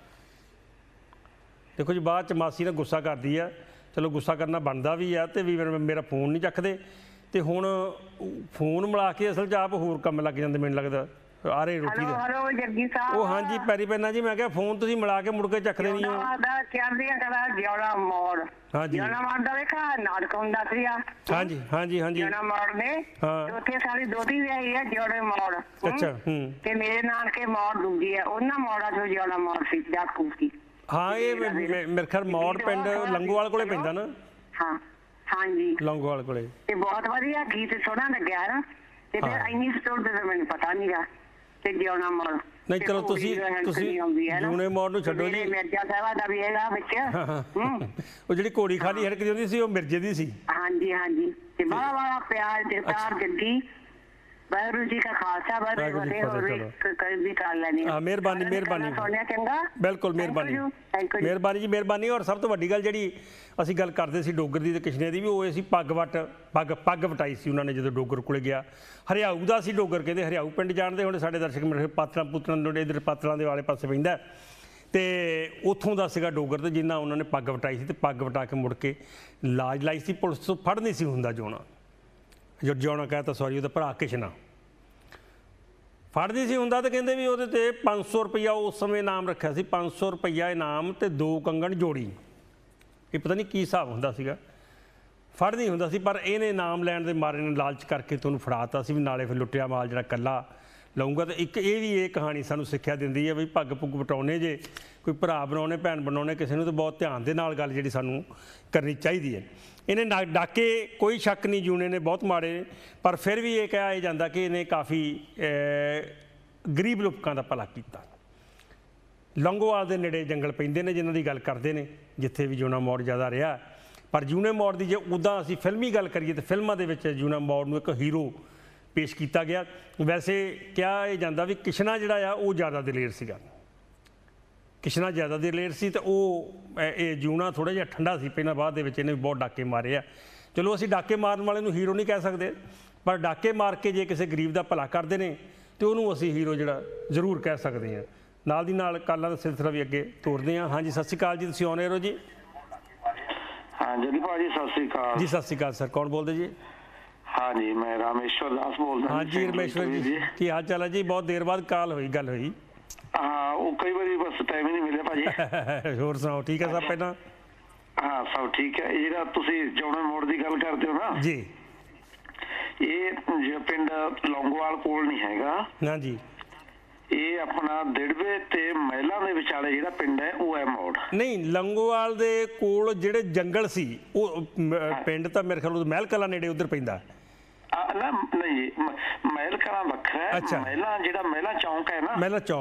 देखो जी बाद मासी ने गुस्सा कर दी है, चलो गुस्सा करना बनता भी है, तो भी मेरा फोन नहीं चकते, तो हुण फोन मिला के असल च आप होर काम लग जाते, मैनूं लगदा आ रहे रोटी दे। हेलो जग्गी साहब। ओ हाँ जी पैरी पैना जी, मैं क्या फोन तुसीं मिला के मुड़ के चकदे नहीं हो। जिउणा मोड़, हाँ जी, जिउणा मोड़ दा वेखा नाटक हुंदा सीगा। हाँ जी, हाँ जी, हाँ जी, जिउणा मोड़ ने चौथे साली दोती विआही है जिउणे मोड़। अच्छा, ते मेरे नानके मोड़ दूजी है, उन्हां मोड़ा चों जिउणा मोड़ सी डाकू सी। हाँ ये मेरे ख्याल मोड़ पिंड लंगोवाल कोले पैंदा ना। हाँ हाँ जी, लंगोवाल कोले। ते बहुत वधिया गीत सोहना लग्या ना, ते फिर इन्नी स्टोर ते मैनूं पता नहीं गा ते जिउणा मोड़। नहीं चलो तुसीं जूने मोड़ नूं छड्डो जी। मिर्जा साहब दा भी हैगा विच। वो जिहड़ी घोड़ी खाली हड़कदी हुंदी सी, वो मिर्जे दी सी। हाँ जी, हाँ जी, ते बड़ा बड़ा प्यार ते प्यार जग्गी ਵਾਹਿਗੁਰੂ ਜੀ ਕਾ ਖਾਲਸਾ, ਵਾਹਿਗੁਰੂ ਜੀ ਕੀ ਫਤਿਹ। ਹੋਰ ਵੀ ਕੋਈ ਵੀ ਕਰ ਲੈਣੀ। ਹਾਂ, ਮਿਹਰਬਾਨੀ ਮਿਹਰਬਾਨੀ, ਸੋਨੀਆ ਚੰਗਾ, ਬਿਲਕੁਲ ਮਿਹਰਬਾਨੀ ਮਿਹਰਬਾਨੀ ਜੀ, ਮਿਹਰਬਾਨੀ। ਔਰ ਸਭ ਤੋਂ ਵੱਡੀ ਗੱਲ ਜਿਹੜੀ ਅਸੀਂ ਗੱਲ ਕਰਦੇ ਸੀ ਡੋਗਰ ਦੀ ਤੇ ਕਿਸ਼ਨੇ ਦੀ ਵੀ, ਉਹ ਅਸੀਂ ਪੱਗ ਵਟਾਈ ਸੀ ਉਹਨਾਂ ਨੇ ਜਦੋਂ ਡੋਗਰ ਕੋਲੇ ਗਿਆ। ਹਰਿਆਊ ਦਾ ਸੀ ਡੋਗਰ, ਕਹਿੰਦੇ ਹਰਿਆਊ ਪਿੰਡ ਜਾਣਦੇ ਹੁਣ ਸਾਡੇ ਦਰਸ਼ਕ ਮੇਰੇ ਪਾਤਰਾਂ ਪੁੱਤਰਾਂ ਦੇ ਇੱਧਰ ਪਾਤਰਾਂ ਦੇ ਵਾਲੇ ਪਾਸੇ ਪੈਂਦਾ, ਤੇ ਉੱਥੋਂ ਦਾ ਸੀਗਾ ਡੋਗਰ, ਤੇ ਜਿੰਨਾ ਉਹਨਾਂ ਨੇ ਪੱਗ ਵਟਾਈ ਸੀ ਤੇ ਪੱਗ ਵਟਾ ਕੇ ਮੁੜ ਕੇ ਲਾਜ ਲਾਈ ਸੀ। ਪੁਲਿਸ ਤੋਂ ਫੜ ਨਹੀਂ ਸੀ ਹੁੰਦਾ ਜਿਉਣਾ ਕਹਿਤਾ, ਸੌਰੀ, ਉਹਦਾ ਭਰਾ ਕਿਸ਼ਨਾ ਫੜ ਨਹੀਂ ਸੀ ਹੁੰਦਾ। ਤੇ ਕਹਿੰਦੇ ਵੀ ਉਹਦੇ ਤੇ 500 ਰੁਪਈਆ ਉਸ ਸਮੇਂ ਇਨਾਮ ਰੱਖਿਆ ਸੀ, 500 ਰੁਪਈਆ ਇਨਾਮ ਤੇ 2 ਕੰਗਣ ਜੋੜੀ। ਇਹ ਪਤਾ ਨਹੀਂ ਕੀ ਹਿਸਾਬ ਹੁੰਦਾ ਸੀਗਾ, ਫੜ ਨਹੀਂ ਹੁੰਦਾ ਸੀ, ਪਰ ਇਹਨੇ ਇਨਾਮ ਲੈਣ ਦੇ ਮਾਰੇ ਨੇ ਲਾਲਚ ਕਰਕੇ ਤੁਹਾਨੂੰ ਫੜਾਤਾ ਸੀ ਵੀ ਨਾਲੇ ਫਿਰ ਲੁੱਟਿਆ ਮਾਲ ਜਿਹੜਾ ਇਕੱਲਾ ਲਊਂਗਾ। ਤੇ ਇੱਕ ਇਹ ਵੀ ਇਹ ਕਹਾਣੀ ਸਾਨੂੰ ਸਿੱਖਿਆ ਦਿੰਦੀ ਹੈ ਵੀ ਪੱਗ ਪੁੱਗ ਵਟਾਉਣੇ, ਜੇ ਕੋਈ ਭਰਾ ਬਣਾਉਣੇ, ਭੈਣ ਬਣਾਉਣੇ ਕਿਸੇ ਨੂੰ, ਤਾਂ ਬਹੁਤ ਧਿਆਨ ਦੇ ਨਾਲ ਗੱਲ ਜਿਹੜੀ ਸਾਨੂੰ ਕਰਨੀ ਚਾਹੀਦੀ ਹੈ। ਇਹਨੇ ਡਾਕੇ ਕੋਈ ਸ਼ੱਕ ਨਹੀਂ ਜੂਨੇ ਨੇ ਬਹੁਤ ਮਾੜੇ, ਪਰ ਫਿਰ ਵੀ ਇਹ ਕਿਹਾ ਜਾਂਦਾ ਕਿ ਇਹਨੇ ਕਾਫੀ ਗਰੀਬ ਲੋਕਾਂ ਦਾ ਭਲਾ ਕੀਤਾ। ਲੌਂਗੋਵਾਲ ਦੇ ਨੇੜੇ ਜੰਗਲ ਪੈਂਦੇ ਨੇ ਜਿਨ੍ਹਾਂ ਦੀ ਗੱਲ ਕਰਦੇ ਨੇ, ਜਿੱਥੇ ਵੀ ਜੂਨਾ ਮੋੜ ਜ਼ਿਆਦਾ ਰਿਹਾ। ਪਰ ਜੂਨੇ ਮੋੜ ਦੀ ਜੇ ਉੱਦਾਂ ਅਸੀਂ ਫਿਲਮੀ ਗੱਲ ਕਰੀਏ ਤਾਂ ਫਿਲਮਾਂ ਦੇ ਵਿੱਚ ਜੂਨਾ ਮੋੜ ਨੂੰ ਇੱਕ ਹੀਰੋ ਪੇਸ਼ ਕੀਤਾ ਗਿਆ। ਵੈਸੇ ਕਿਹਾ ਇਹ ਜਾਂਦਾ ਵੀ ਕਿਸ਼ਨਾ ਜਿਹੜਾ ਆ ਉਹ ਜ਼ਿਆਦਾ ਦਲੇਰ ਸੀਗਾ, ਕਿਸ਼ਨਾ ਜ਼ਿਆਦਾ ਦਲੇਰ ਸੀ, ਤੇ ਉਹ ਇਹ ਜੂਨਾ ਥੋੜ੍ਹਾ ਜਿਹਾ ਠੰਡਾ ਸੀ। ਪਹਿਲਾਂ ਬਾਅਦ ਦੇ ਵਿੱਚ ਇਹਨੇ ਵੀ ਬਹੁਤ ਡਾਕੇ ਮਾਰੇ ਆ। ਚਲੋ ਅਸੀਂ ਡਾਕੇ ਮਾਰਨ ਵਾਲੇ ਨੂੰ ਹੀਰੋ ਨਹੀਂ ਕਹਿ ਸਕਦੇ, ਪਰ ਡਾਕੇ ਮਾਰ ਕੇ ਜੇ ਕਿਸੇ ਗਰੀਬ ਦਾ ਭਲਾ ਕਰਦੇ ਨੇ ਤੇ ਉਹਨੂੰ ਅਸੀਂ ਹੀਰੋ ਜਿਹੜਾ ਜ਼ਰੂਰ ਕਹਿ ਸਕਦੇ ਹਾਂ। ਨਾਲ ਦੀ ਨਾਲ ਕਾਲਾਂ ਦਾ ਸਿਲਸਿਲਾ ਵੀ ਅੱਗੇ ਤੋਰਦੇ ਹਾਂ। ਹਾਂਜੀ, ਸਤਿ ਸ਼੍ਰੀ ਅਕਾਲ ਜੀ, ਤੁਸੀਂ ਆਉਣੇ ਹੋ ਜੀ? ਹਾਂਜੀ ਭਾਜੀ, ਸਤਿ ਸ਼੍ਰੀ ਅਕਾਲ ਜੀ। ਸਤਿ ਸ਼੍ਰੀ ਅਕਾਲ ਸਰ, ਕੌਣ ਬੋਲਦੇ ਜੀ? ਹਾਂਜੀ, ਮੈਂ ਰਾਮੇਸ਼ਵਰ ਦਾਸ ਬੋਲਦਾ। ਹਾਂਜੀ ਰਮੇਸ਼ਵਰ ਜੀ, ਕੀ ਹਾਲ ਚਾਲ ਹੈ ਜੀ? ਬਹੁਤ ਦੇਰ ਬਾਅਦ ਗੱਲ ਹੋਈ। ਹਾਂ, ਉਹ ਕਈ ਵਾਰੀ ਬਸ ਟਾਈਮ ਹੀ ਨਹੀਂ ਮਿਲਿਆ ਭਾਜੀ। ਹੋਰ ਸੁਣਾਓ, ਠੀਕ ਹੈ ਸਭ? ਪਹਿਲਾਂ ਹਾਂ, ਸਭ ਠੀਕ ਹੈ। ਇਹ ਜਿਹੜਾ ਤੁਸੀਂ ਜੌਣਾ ਮੋੜ ਦੀ ਗੱਲ ਕਰਦੇ ਹੋ ਨਾ ਜੀ, ਇਹ ਪਿੰਡ ਲੌਂਗੋਵਾਲ ਕੋਲ ਨਹੀਂ ਹੈਗਾ ਨਾ ਜੀ। ਇਹ ਆਪਣਾ ਦਿੜਵੇ ਤੇ ਮਹਿਲਾਂ ਦੇ ਵਿਚਾਲੇ ਜਿਹੜਾ ਪਿੰਡ ਹੈ ਉਹ ਹੈ ਮੋੜ। ਨਹੀਂ, ਲੌਂਗੋਵਾਲ ਦੇ ਕੋਲ ਜਿਹੜੇ ਜੰਗਲ ਸੀ ਉਹ ਪਿੰਡ ਤਾਂ ਮੇਰੇ ਖਿਆਲ ਮਹਿਲ ਕਲਾਂ ਨੇੜੇ ਉਧਰ ਪੈਂਦਾ ਨਾ? ਨਹੀਂ, ਮਹਿਲ ਕਲਾਂ ਵੱਖਰਾ ਹੈ। ਮਹਿਲਾਂ ਜਿਹੜਾ ਮਹਿਲਾ ਚੌਂਕ ਹੈ ਨਾ,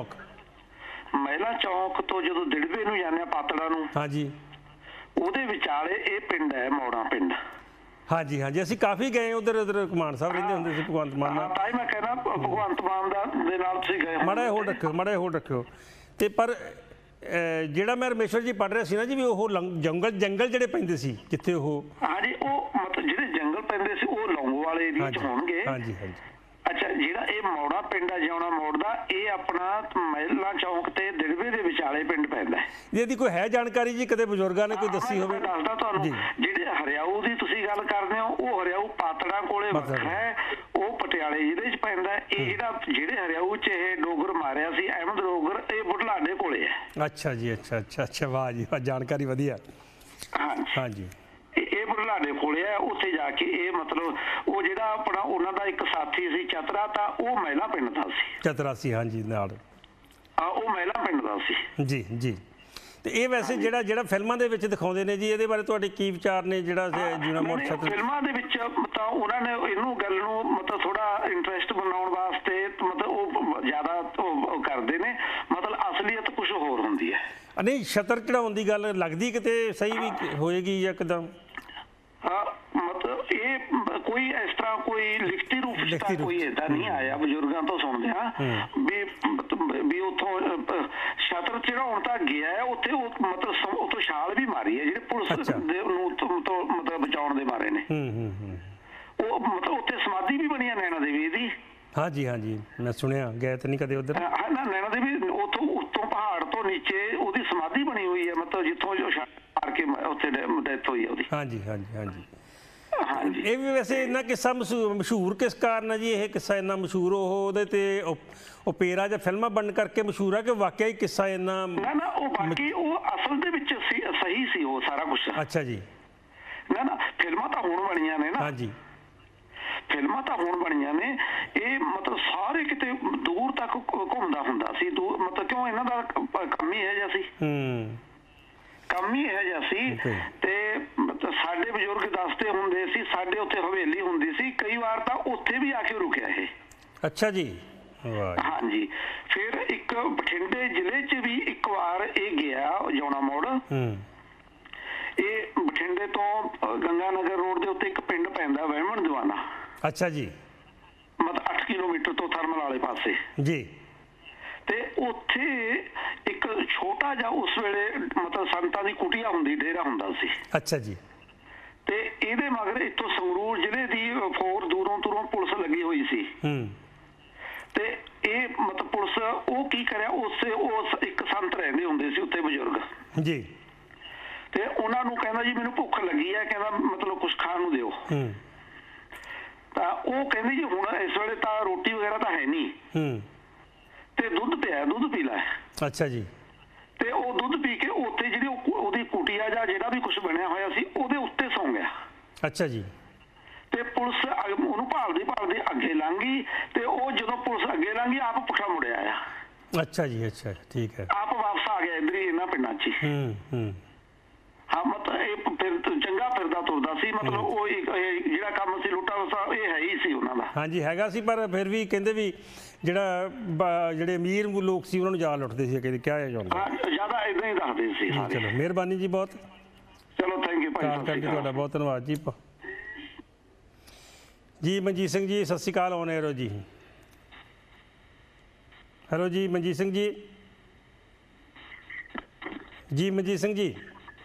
ਮਹਿਲਾ ਚੌਂਕ ਤੋਂ ਜਦੋਂ ਦਿੜਵੇ ਨੂੰ ਜਾਂਦੇ ਆ ਪਾਤੜਾ ਨੂੰ, ਹਾਂਜੀ, ਉਹਦੇ ਵਿਚਾਲੇ ਇਹ ਪਿੰਡ ਹੈ ਮੋੜਾ ਪਿੰਡ। ਹਾਂਜੀ, ਅਸੀਂ ਕਾਫੀ ਗਏ ਉਧਰ ਕੁਮਾਨ ਸਾਹਿਬ ਰਹਿੰਦੇ ਹੁੰਦੇ ਸੀ, ਭਗਵੰਤ ਮਾਨ ਨਾਲ। ਤਾਂ ਹੀ ਮੈਂ ਕਹਿੰਦਾ ਭਗਵੰਤ ਮਾਨ ਦੇ ਨਾਲ ਤੁਸੀਂ ਗਏ। ਮਾੜਾ ਹੋਰ ਰੱਖਿਓ। ਤੇ ਪਰ ਜਿਹੜਾ ਮੈਂ ਰਮੇਸ਼ਵਰ ਜੀ ਪੜ੍ਹ ਰਿਹਾ ਸੀ ਨਾ ਜੀ, ਵੀ ਉਹ ਜੰਗਲ ਜਿਹੜੇ ਪੈਂਦੇ ਸੀ ਜਿੱਥੇ ਉਹ, ਹਾਂਜੀ, ਉਹ ਮਤਲਬ ਜਿਹੜੇ ਜੰਗਲ ਪੈਂਦੇ ਸੀ ਉਹ ਲੌਂਗੋਵਾਲ ਏਰੀਆ 'ਚ ਹੋਣਗੇ। ਹਾਂਜੀ। ਅੱਛਾ, ਜਿਹੜਾ ਇਹ ਮੋੜਾ ਪਿੰਡ ਆ ਜਿਉਣਾ ਮੋੜ ਦਾ, ਇਹ ਆਪਣਾ ਮਹਿਲਾ ਚੌਂਕ ਤੇ ਦਿੜਵੇ ਦੇ ਵਿਚਾਲੇ ਪਿੰਡ ਪੈਂਦਾ ਹੈ। ਇਹਦੀ ਕੋਈ ਹੈ ਜਾਣਕਾਰੀ ਜੀ? ਕਦੇ ਬਜ਼ੁਰਗਾਂ ਨੇ ਕੋਈ ਦੱਸੀ ਹੋਵੇ? ਦੱਸਦਾ ਤੁਹਾਨੂੰ। ਜਿਹੜੇ ਹਰਿਆਊ ਦੀ ਤੁਸੀਂ ਗੱਲ ਕਰਦੇ ਹੋ, ਉਹ ਹਰਿਆਊ ਪਾਤੜਾ ਕੋਲੇ ਵੱਖਰਾ ਹੈ, ਉਹ ਪਟਿਆਲੇ ਜ਼ਿਲ੍ਹੇ 'ਚ ਪੈਂਦਾ। ਇਹ ਜਿਹੜੇ ਹਰਿਆਊ 'ਚ ਇਹ ਡੋਗਰ ਮਾਰਿਆ ਸੀ ਅਹਿਮਦ ਡੋਗਰ, ਇਹ ਬੁਢਲਾਡੇ ਕੋਲੇ ਹੈ। ਅੱਛਾ ਜੀ, ਅੱਛਾ, ਵਾਹ ਜੀ, ਜਾਣਕਾਰੀ ਵਧੀਆ। ਹਾਂਜੀ, ਇਹ ਬੁਢਲਾਡੇ ਕੋਲੇ ਹੈ। ਉੱਥੇ ਜਾ ਕੇ ਇਹ ਮਤਲਬ ਉਹ ਜਿਹੜਾ ਆਪਣਾ ਉਹਨਾਂ ਦਾ ਇੱਕ ਸਾਥੀ ਸੀ ਚਤਰਾ, ਤਾਂ ਉਹ ਮਹਿਲਾ ਪਿੰਡ ਦਾ ਸੀ। ਚਤਰਾ ਸੀ, ਹਾਂਜੀ, ਨਾਲ ਉਹ ਮਹਿਲਾ ਪਿੰਡ ਦਾ ਸੀ। ਜੀ। ਤੇ ਇਹ ਵੈਸੇ ਜਿਹੜਾ ਫਿਲਮਾਂ ਦੇ ਵਿੱਚ ਦਿਖਾਉਂਦੇ ਨੇ ਜੀ, ਇਹਦੇ ਬਾਰੇ ਤੁਹਾਡੇ ਕੀ ਵਿਚਾਰ ਨੇ? ਜਿਹੜਾ ਜੂਨਾ ਮੋੜ ਫਿਲਮਾਂ ਦੇ ਵਿੱਚ ਤਾਂ ਉਹਨਾਂ ਨੇ ਇਹਨੂੰ ਗੱਲ ਨੂੰ ਮਤਲਬ ਥੋੜਾ ਇੰਟਰਸਟ ਬਣਾਉਣ ਵਾਸਤੇ ਮਤਲਬ ਉਹ ਜ਼ਿਆਦਾ ਉਹ ਕਰਦੇ ਨੇ, ਮਤਲਬ ਅਸਲੀਅਤ ਕੁਝ ਹੋਰ ਹੁੰਦੀ ਹੈ। ਨਹੀਂ, ਛਤਰ ਚੜਾਉਣ ਦੀ ਗੱਲ ਲੱਗਦੀ ਕਿਤੇ ਸਹੀ ਵੀ ਹੋਏਗੀ ਜਾਂ ਕਿਦਾਂ? ਮਤਲਬ ਇਹ ਕੋਈ ਇਸ ਤਰ੍ਹਾਂ ਕੋਈ ਲਿਖਤੀ ਰੂਪ ਚ ਕੋਈ ਏਦਾਂ ਨਹੀਂ ਆਇਆ। ਬਜ਼ੁਰਗਾਂ ਤੋਂ ਸੁਣਦੇ ਆ ਵੀ ਉੱਥੋਂ ਛਤਰ ਚੜਾਉਣ ਤਾਂ ਗਿਆ ਹੈ, ਉੱਥੇ ਉਹ ਮਤਲਬ ਉੱਥੋਂ ਛਾਲ ਵੀ ਮਾਰੀ ਹੈ ਜਿਹੜੇ ਪੁਲਿਸ ਦੇ ਨੂੰ ਮਤਲਬ ਬਚਾਉਣ ਦੇ ਮਾਰੇ ਨੇ। ਉਹ ਮਤਲਬ ਉੱਥੇ ਸਮਾਧੀ ਵੀ ਬਣੀ ਹੈ ਨੈਣਾ ਦੇਵੀ ਦੀ। ਹਾਂਜੀ, ਮੈਂ ਸੁਣਿਆ, ਗਏ ਤਾਂ ਨਹੀਂ ਕਦੇ ਉਧਰ। ਨੈਣਾ ਦੇਵੀ ਉੱਤੋਂ ਪਹਾੜ ਤੋਂ ਨੀਚੇ ਉਹਦੀ ਸਮਾਧੀ ਬਣੀ ਹੋਈ ਹੈ, ਮਤਲਬ ਜਿੱਥੋਂ ਜੋ ਮਾਰ ਕੇ ਉੱਥੇ ਡੈਥ ਹੋਈ ਹੈ ਉਹਦੀ। ਹਾਂਜੀ। ਇਹ ਵੀ ਵੈਸੇ ਇੰਨਾ ਕਿੱਸਾ ਮਸ਼ਹੂਰ ਕਿਸ ਕਾਰਨ ਹੈ ਜੀ? ਇਹ ਕਿੱਸਾ ਇੰਨਾ ਮਸ਼ਹੂਰ ਉਹਦੇ ਤੇ ਓਪੇਰਾ ਜਾਂ ਫਿਲਮਾਂ ਬਣਨ ਕਰਕੇ ਮਸ਼ਹੂਰ ਹੈ ਕਿ ਵਾਕਿਆ ਹੀ ਕਿੱਸਾ ਇੰਨਾ? ਨਾ, ਉਹ ਬਾਕੀ ਉਹ ਅਸਲ ਦੇ ਵਿੱਚ ਸਹੀ ਸੀ ਉਹ ਸਾਰਾ ਕੁਝ। ਅੱਛਾ ਜੀ। ਨਾ, ਫਿਲਮਾਂ ਤਾਂ ਹੁਣ ਬਣੀਆਂ ਨੇ ਨਾ। ਹਾਂਜੀ, ਫਿਲਮਾਂ ਤਾਂ ਹੁਣ ਬਣੀਆਂ ਨੇ। ਇਹ ਮਤਲਬ ਸਾਰੇ ਕਿਤੇ ਦੂਰ ਤੱਕ ਘੁੰਮਦਾ ਹੁੰਦਾ ਸੀ, ਮਤਲਬ ਕਿਉਂ ਇਹਨਾਂ ਦਾ ਕੰਮ ਹੀ ਇਹੋ ਜਿਹਾ ਸੀ। ਤੇ ਸਾਡੇ ਬਜ਼ੁਰਗ ਦੱਸਦੇ ਹੁੰਦੇ ਸੀ, ਸਾਡੇ ਉੱਥੇ ਹਵੇਲੀ ਹੁੰਦੀ ਸੀ, ਕਈ ਵਾਰ ਤਾਂ ਉੱਥੇ ਵੀ ਆ ਕੇ ਰੁਕਿਆ ਇਹ। ਅੱਛਾ ਜੀ। ਹਾਂਜੀ, ਫਿਰ ਇੱਕ ਬਠਿੰਡੇ ਜ਼ਿਲ੍ਹੇ 'ਚ ਵੀ ਇੱਕ ਵਾਰ ਇਹ ਗਿਆ ਜੌਣਾ ਮੋੜ। ਇਹ ਬਠਿੰਡੇ ਤੋਂ ਗੰਗਾ ਨਗਰ ਰੋਡ ਦੇ ਉੱਤੇ ਇੱਕ ਪਿੰਡ ਪੈਂਦਾ ਵਹਿਮਣ ਦੀਵਾਨਾ। ਅੱਛਾ ਜੀ। ਮਤਲਬ 8 ਕਿਲੋਮੀਟਰ ਤੋਂ ਥਰਮਲ ਵਾਲੇ ਪਾਸੇ ਜੀ। ਤੇ ਉੱਥੇ ਇੱਕ ਛੋਟਾ ਜਿਹਾ ਉਸ ਵੇਲੇ ਮਤਲਬ ਸੰਤਾਂ ਦੀ ਕੁਟੀਆ ਹੁੰਦੀ, ਡੇਰਾ ਹੁੰਦਾ ਸੀ। ਅੱਛਾ ਜੀ। ਤੇ ਇਹਦੇ ਮਗਰ ਇੱਥੋਂ ਸੰਗਰੂਰ ਜ਼ਿਲ੍ਹੇ ਦੀ ਫੋਰ ਦੂਰੋਂ ਪੁਲਿਸ ਲੱਗੀ ਹੋਈ ਸੀ। ਤੇ ਇਹ ਮਤਲਬ ਪੁਲਿਸ ਉਹ ਕੀ ਕਰਿਆ, ਉਸ ਇੱਕ ਸੰਤ ਰਹਿੰਦੇ ਹੁੰਦੇ ਸੀ ਉੱਥੇ ਬਜ਼ੁਰਗ ਜੀ। ਤੇ ਉਹਨਾਂ ਨੂੰ ਕਹਿੰਦਾ ਜੀ ਮੈਨੂੰ ਭੁੱਖ ਲੱਗੀ ਹੈ, ਕਹਿੰਦਾ ਮਤਲਬ ਕੁਝ ਖਾਣ ਨੂੰ ਦਿਓ। ਤਾਂ ਉਹ ਕਹਿੰਦੇ ਜੀ ਹੁਣ ਇਸ ਵੇਲੇ ਤਾਂ ਰੋਟੀ ਵਗੈਰਾ ਤਾਂ ਹੈ ਨਹੀਂ, ਤੇ ਦੁੱਧ ਪਿਆ, ਦੁੱਧ ਪੀ ਲੈ। ਅੱਛਾ ਜੀ। ਤੇ ਉਹ ਦੁੱਧ ਪੀ ਕੇ ਉੱਥੇ ਜਿਹੜੀ ਉਹਦੀ ਕੁਟੀਆ ਜਾਂ ਜਿਹੜਾ ਵੀ ਕੁਝ ਬਣਿਆ ਹੋਇਆ ਸੀ ਉਹਦੇ ਉੱਤੇ ਸੌਂ ਗਿਆ। ਅੱਛਾ ਜੀ। ਤੇ ਪੁਲਿਸ ਉਹਨੂੰ ਭਾਲਦੀ ਅੱਗੇ ਲੰਘ ਗਈ, ਤੇ ਉਹ ਜਦੋਂ ਪੁਲਿਸ ਅੱਗੇ ਲੰਘ ਗਈ ਆਪ ਪੁੱਠਾ ਮੁੜਿਆ ਆ। ਅੱਛਾ ਜੀ। ਅੱਛਾ, ਠੀਕ ਹੈ। ਆਪ ਵਾਪਸ ਆ ਗਿਆ ਇੱਧਰ ਹੀ ਇਹਨਾਂ ਪਿੰਡਾਂ 'ਚ ਹੀ। ਹਾਂ, ਮਤਲਬ ਇਹ ਫਿਰ ਚੰਗਾ ਫਿਰਦਾ ਤੁਰਦਾ ਸੀ, ਮਤਲਬ ਉਹ ਜਿਹੜਾ ਕੰਮ ਸੀ ਲੁੱਟਾ ਵਸਾ ਇਹ ਹੈ ਹੀ ਸੀ ਉਹਨਾਂ ਦਾ। ਹਾਂਜੀ ਹੈਗਾ ਸੀ, ਪਰ ਫਿਰ ਵੀ ਕਹਿੰਦੇ ਵੀ ਜਿਹੜੇ ਅਮੀਰ ਲੋਕ ਸੀ ਉਹਨਾਂ ਨੂੰ ਜ਼ਿਆਦਾ ਲੁੱਟਦੇ ਸੀ, ਕਹਿੰਦੇ ਕਿਹਾ ਜਾਂਦਾ। ਹਾਂ, ਜ਼ਿਆਦਾ ਇਦਾਂ ਹੀ ਦੱਸਦੇ ਸੀ। ਚਲੋ ਮਿਹਰਬਾਨੀ ਜੀ ਬਹੁਤ। ਚਲੋ ਥੈਂਕ ਯੂ ਭਾਈ, ਤੁਹਾਡਾ ਬਹੁਤ ਧੰਨਵਾਦ ਜੀ। ਜੀ ਮਨਜੀਤ ਸਿੰਘ ਜੀ ਸਤਿ ਸ਼੍ਰੀ ਅਕਾਲ। ਔਨ 에ਅਰ ਜੀ। ਹੈਲੋ ਜੀ ਮਨਜੀਤ ਸਿੰਘ ਜੀ। ਜੀ ਮਨਜੀਤ ਸਿੰਘ ਜੀ।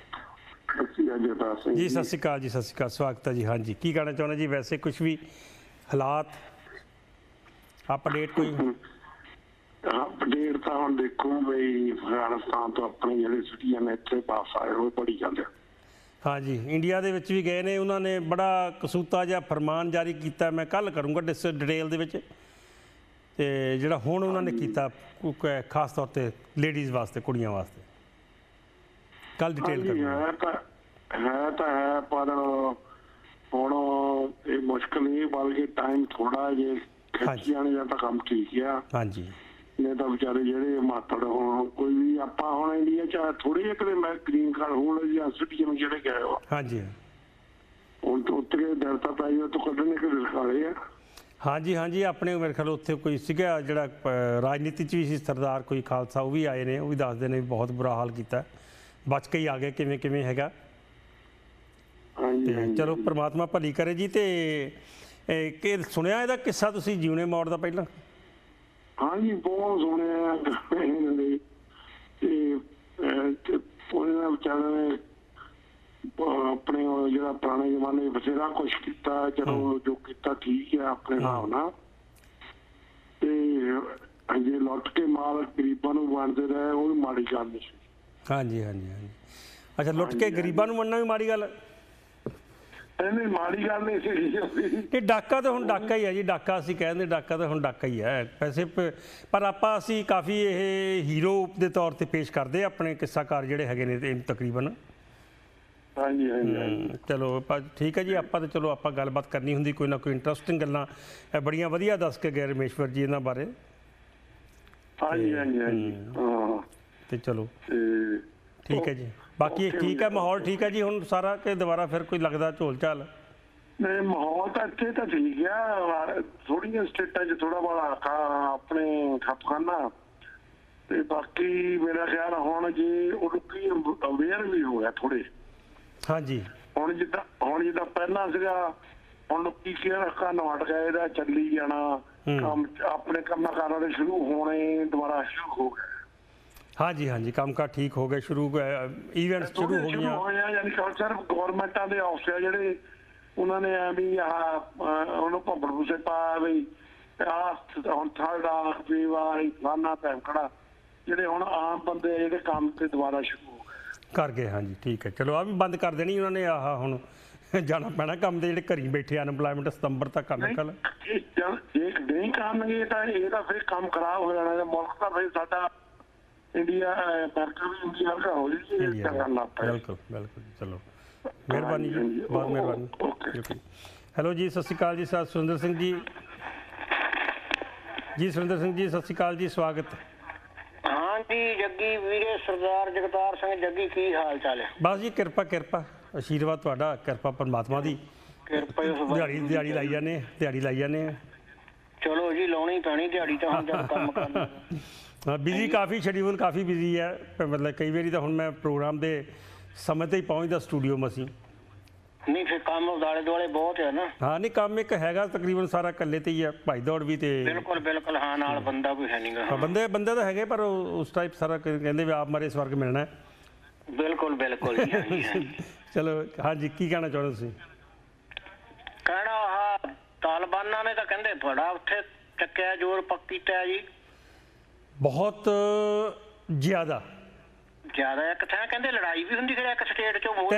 ਜੀ ਸਤਿ ਸ਼੍ਰੀ ਅਕਾਲ ਜੀ। ਸਤਿ ਸ਼੍ਰੀ ਅਕਾਲ, ਸਵਾਗਤ ਹੈ ਜੀ। ਹਾਂਜੀ ਕੀ ਕਹਿਣਾ ਚਾਹੁੰਦੇ ਜੀ? ਵੈਸੇ ਕੁਝ ਵੀ ਹਾਲਾਤ ਅਪਡੇਟ ਕੋਈ? ਅਪਡੇਟ ਤਾਂ ਹੁਣ ਦੇਖੋ ਬਈ ਅਫਗਾਨਿਸਤਾਨ ਤੋਂ ਆਪਣੇ ਜਿਹੜੇ ਸਿਟੀਜ਼ਨ ਇੱਥੇ ਵਾਪਸ ਆਏ ਹੋਏ ਬੜੀ ਗੱਲ ਹੈ। ਹਾਂਜੀ ਇੰਡੀਆ ਦੇ ਵਿੱਚ ਵੀ ਗਏ ਨੇ, ਉਹਨਾਂ ਨੇ ਬੜਾ ਕਸੂਤਾ ਜਿਹਾ ਫਰਮਾਨ ਜਾਰੀ ਕੀਤਾ। ਮੈਂ ਕੱਲ੍ਹ ਕਰੂੰਗਾ ਡਿਟੇਲ ਦੇ ਵਿੱਚ, ਤੇ ਜਿਹੜਾ ਹੁਣ ਉਹਨਾਂ ਨੇ ਕੀਤਾ ਖਾਸ ਤੌਰ ਤੇ ਲੇਡੀਜ਼ ਵਾਸਤੇ, ਕੁੜੀਆਂ ਵਾਸਤੇ, ਕੱਲ੍ਹ ਡਿਟੇਲ ਕਰਾਂਗੇ। ਹੈ ਪਰ ਹੁਣ ਇਹ ਮੁਸ਼ਕਿਲ ਇਹ ਬਲਕਿ ਟਾਈਮ ਥੋੜਾ ਜੇ ਖਿੱਚ ਜਾਣੇ ਜਾਂ ਤਾਂ ਕੰਮ ਠੀਕ ਆ। ਹਾਂਜੀ ਨਹੀਂ ਤਾਂ ਵਿਚਾਰੇ ਜਿਹੜੇ ਮਾਤੜ ਹੋਣ, ਕੋਈ ਵੀ ਆਪਾਂ ਹੁਣ ਇੰਡੀਆ ਚ ਥੋੜੇ ਜਿਹੇ ਕਦੇ ਮੈਂ ਗ੍ਰੀਨ ਕਾਰਡ ਹੋਣ ਜਾਂ ਸਿਟੀਜ਼ਨ ਜਿਹੜੇ ਗਏ ਹੋ। ਹਾਂਜੀ ਹੁਣ ਤਾਂ ਉੱਤੇ ਡਰਤਾ ਪਾਈ ਉਹ ਤੋਂ ਕੱਢਣੇ ਕਿ ਰਖਾਲੇ ਆ। ਹਾਂਜੀ ਹਾਂਜੀ ਆਪਣੇ ਮੇਰੇ ਖਿਆਲ ਉੱਥੇ ਕੋਈ ਸੀਗਾ ਜਿਹੜਾ ਰਾਜਨੀਤੀ 'ਚ ਵੀ ਸੀ ਸਰਦਾਰ ਕੋਈ ਖਾਲਸਾ, ਉਹ ਵੀ ਆਏ ਨੇ, ਉਹ ਵੀ ਦੱਸਦੇ ਨੇ ਵੀ ਬਹੁਤ ਬੁਰਾ ਹਾਲ ਕੀਤਾ, ਬਚ ਕੇ ਹੀ ਆ ਗਏ ਕਿਵੇਂ ਕਿਵੇਂ ਹੈਗਾ। ਤੇ ਚਲੋ ਪ੍ਰਮਾਤਮਾ ਭਲੀ ਕਰੇ ਜੀ। ਤੇ ਕਿ ਸੁਣਿਆ ਇਹਦਾ ਕਿੱਸਾ ਤੁਸੀਂ ਜਿਉਣੇ ਮੋੜ ਦਾ ਪਹਿਲਾਂ? ਹਾਂਜੀ ਬਹੁਤ ਸੁਣਿਆ ਤੇ ਉਹਨਾਂ ਵਿਚਾਰੇ ਨੇ ਆਪਣੇ ਜਿਹੜਾ ਪੁਰਾਣੇ ਜ਼ਮਾਨੇ ਬਥੇਰਾ ਕੁਛ ਕੀਤਾ, ਚਲੋ ਜੋ ਕੀਤਾ ਠੀਕ ਹੈ ਆਪਣੇ ਹਿਸਾਬ ਨਾਲ। ਤੇ ਜੇ ਲੁੱਟ ਕੇ ਮਾਲ ਗਰੀਬਾਂ ਨੂੰ ਵੰਡਦੇ ਰਹੇ ਉਹ ਵੀ ਮਾੜੀ ਗੱਲ ਨਹੀਂ ਸੀ। ਹਾਂਜੀ ਹਾਂਜੀ ਹਾਂਜੀ। ਅੱਛਾ ਲੁੱਟ ਕੇ ਗਰੀਬਾਂ ਨੂੰ ਵੰਡਣਾ ਵੀ ਮਾੜੀ ਗੱਲ? ਨਹੀਂ ਮਾੜੀ ਗੱਲ ਨਹੀਂ ਸੀ। ਇਹ ਡਾਕਾ ਤਾਂ ਹੁਣ ਡਾਕਾ ਹੀ ਹੈ ਜੀ, ਡਾਕਾ ਅਸੀਂ ਕਹਿੰਦੇ ਡਾਕਾ ਤਾਂ ਹੁਣ ਡਾਕਾ ਹੀ ਹੈ ਵੈਸੇ, ਪਰ ਅਸੀਂ ਕਾਫੀ ਇਹ ਹੀਰੋ ਦੇ ਤੌਰ ਤੇ ਪੇਸ਼ ਕਰਦੇ ਆਪਣੇ ਕਿੱਸਾਕਾਰ ਜਿਹੜੇ ਹੈਗੇ ਨੇ ਤਕਰੀਬਨ। ਹਾਂਜੀ ਹਾਂਜੀ ਚਲੋ ਠੀਕ ਹੈ ਜੀ। ਆਪਾਂ ਤਾਂ ਚਲੋ ਆਪਾਂ ਗੱਲਬਾਤ ਕਰਨੀ ਹੁੰਦੀ, ਕੋਈ ਨਾ ਕੋਈ ਇੰਟਰਸਟਿੰਗ ਗੱਲਾਂ ਬੜੀਆਂ ਵਧੀਆ ਦੱਸ ਕੇ ਗਏ ਰਮੇਸ਼ਵਰ ਜੀ ਇਹਨਾਂ ਬਾਰੇ। ਹਾਂਜੀ ਹਾਂਜੀ ਹਾਂਜੀ ਹਾਂ। ਤੇ ਚਲੋ ਠੀਕ ਹੈ ਜੀ। ਬਾਕੀ ਠੀਕ ਹੈ, ਮਾਹੌਲ ਠੀਕ ਹੈ ਜੀ ਹੁਣ ਸਾਰਾ, ਕਿ ਦੁਬਾਰਾ ਫਿਰ ਕੋਈ ਲੱਗਦਾ ਝੋਲ ਝਾਲ? ਨਹੀਂ ਮਾਹੌਲ ਤਾਂ ਇੱਥੇ ਤਾਂ ਠੀਕ ਆ, ਥੋੜੀਆਂ ਸਟੇਟਾਂ 'ਚ ਥੋੜਾ ਬੜਾ ਆਪਣੇ ਖਪਖਾਨਾ। ਤੇ ਬਾਕੀ ਮੇਰਾ ਖਿਆਲ ਹੁਣ ਜੇ ਉਹ ਲੋਕੀ ਅਵੇਅਰ ਵੀ ਹੋ ਗਿਆ ਥੋੜੇ। ਹਾਂਜੀ ਹੁਣ ਜਿੱਦਾਂ ਪਹਿਲਾਂ ਸੀਗਾ, ਹੁਣ ਲੋਕੀ ਕਿਹੜਾ ਨਵਾਟ ਗਏ ਦਾ ਚੱਲੀ ਜਾਣਾ ਕੰਮ, ਆਪਣੇ ਕੰਮਾਂ ਕਾਰਾਂ ਦੇ ਸ਼ੁਰੂ ਹੋਣੇ ਦੁਬਾਰਾ ਸ਼ੁਰੂ ਹੋ ਗਏ। ਹਾਂਜੀ ਹਾਂਜੀ ਕੰਮਕਾਰ ਠੀਕ ਹੋ ਗਏ, ਸ਼ੁਰੂ ਇਵੈਂਟਸ ਸ਼ੁਰੂ ਹੋ ਗਈਆਂ। ਯਾਨੀ ਕਿ ਸਿਰਫ ਗੌਰਮੈਂਟਾਂ ਦੇ ਆਫਿਸ ਆ ਜਿਹੜੇ ਉਹਨਾਂ ਨੇ ਵੀ ਉਹਨੂੰ ਭੰਬੜ ਭੂਸੇ ਪਾ ਵੀ ਹੁਣ ਥਰਡਾ ਪੀਵਾਰੀ ਫਲਾਨਾ ਭੈਂਕੜਾ, ਜਿਹੜੇ ਹੁਣ ਆਮ ਬੰਦੇ ਜਿਹੜੇ ਕੰਮ ਤੇ ਦੁਬਾਰਾ ਸ਼ੁਰੂ ਹੋ ਗਏ ਕਰ ਗਏ। ਹਾਂਜੀ ਠੀਕ ਹੈ। ਚਲੋ ਆਹ ਵੀ ਬੰਦ ਕਰ ਦੇਣੀ ਉਹਨਾਂ ਨੇ, ਆਹ ਹੁਣ ਜਾਣਾ ਪੈਣਾ ਕੰਮ ਦੇ ਜਿਹੜੇ ਘਰੀ ਬੈਠੇ ਅਨਪਲਾਇਮੈਂਟ ਸਤੰਬਰ ਤੱਕ ਕਰਨਾ। ਕੱਲ ਜੇ ਨਹੀਂ ਕਰਨਗੇ ਤਾਂ ਇਹਦਾ ਫਿਰ ਕੰਮ ਖਰਾਬ ਹੋ ਜਾਣਾ। ਮੁਲਕ ਤਾਂ ਫਿਰ ਸਾਡਾ ਇੰਡੀਆ ਅਮਰੀਕਾ ਵੀ ਇੰਡੀਆ ਦਾ ਹੋ ਜੀ। ਬਿਲਕੁਲ ਬਿਲਕੁਲ। ਚਲੋ ਮਿਹਰਬਾਨੀ ਜੀ, ਬਹੁਤ ਮਿਹਰਬਾਨੀ। ਹੈਲੋ ਜੀ ਸਤਿ ਸ਼੍ਰੀ ਅਕਾਲ ਜੀ। ਸਰ ਸੁਰਿੰਦਰ ਸਿੰਘ ਜੀ। ਜੀ ਸੁਰਿੰਦਰ ਸਿੰਘ ਜੀ ਸਤਿ ਸ਼੍ਰੀ ਅਕਾਲ ਜੀ, ਸਵਾਗਤ। ਹਾਂਜੀ ਜੱਗੀ ਵੀਰੇ, ਸਰਦਾਰ ਜਗਤਾਰ ਸਿੰਘ ਜੱਗੀ, ਕੀ ਹਾਲ ਚਾਲ ਹੈ? ਬਸ ਜੀ ਕਿਰਪਾ ਕਿਰਪਾ, ਆਸ਼ੀਰਵਾਦ ਤੁਹਾਡਾ, ਕਿਰਪਾ ਪਰਮਾਤਮਾ ਦੀ। ਕਿਰਪਾ ਦਿਹਾੜੀ ਲਾਈ ਜਾਂਦੇ, ਦਿਹਾੜੀ ਲਾਈ ਜਾਂਦੇ ਆ। ਚਲੋ ਜੀ ਲਾਉਣੀ ਪੈਣੀ ਦਿਹਾੜੀ ਤਾਂ ਹੁਣ ਜਦ ਕੰਮ ਕਰਨਾ। ਹਾਂ ਬਿਜ਼ੀ ਕਾਫੀ, ਸ਼ਡਿਊਲ ਕਾਫੀ ਬਿਜ਼ੀ ਹੈ, ਮਤਲਬ ਕਈ ਵਾਰੀ ਤਾਂ ਹੁਣ ਮੈਂ ਪ੍ਰੋਗਰਾਮ ਦੇ ਸਮੇਂ ਤੇ ਹੀ ਪਹੁੰਚਦਾ ਸਟੂਡੀਓ ਮਸੀਂ। ਨਹੀਂ ਫਿਰ ਕੰਮ ਦਾਲੇ ਦੁਆਲੇ ਬਹੁਤ ਹੈ ਨਾ। ਹਾਂ ਨਹੀਂ ਕੰਮ ਇੱਕ ਹੈਗਾ ਤਕਰੀਬਨ ਸਾਰਾ ਇਕੱਲੇ ਤੇ ਹੀ ਆ, ਭਾਈ ਦੌੜ ਵੀ ਤੇ ਬਿਲਕੁਲ ਬਿਲਕੁਲ ਹਾਂ, ਨਾਲ ਬੰਦਾ ਕੋਈ ਹੈ ਨਹੀਂਗਾ। ਬੰਦੇ ਤਾਂ ਹੈਗੇ ਪਰ ਉਸ ਟਾਈਪ ਸਾਰਾ ਕਹਿੰਦੇ ਵੀ ਆਪ ਮਾਰੇ ਸਵਰਗ ਮਿਲਣਾ। ਬਿਲਕੁਲ ਬਿਲकुल ਜੀ, ਹਾਂਜੀ ਹਾਂਜੀ। ਚਲੋ ਹਾਂਜੀ, ਕੀ ਕਹਿਣਾ ਚਾਹੁੰਦੇ ਤੁਸੀਂ? ਕਹਿਣਾ ਆਹ ਤਾਲਿਬਾਨਾਂ ਨੇ ਤਾਂ ਕਹਿੰਦੇ ਬੜਾ ਉੱਥੇ ਚੱਕਿਆ ਜ਼ੋਰ ਕੀਤਾ ਜੀ, ਬਹੁਤ ਜ਼ਿਆਦਾ ਇੱਕ ਥਾਂ ਕਹਿੰਦੇ ਲੜਾਈ ਵੀ ਹੁੰਦੀ ਫਿਰ ਇੱਕ ਸਟੇਟ ਚੋਂ ਹੋਰ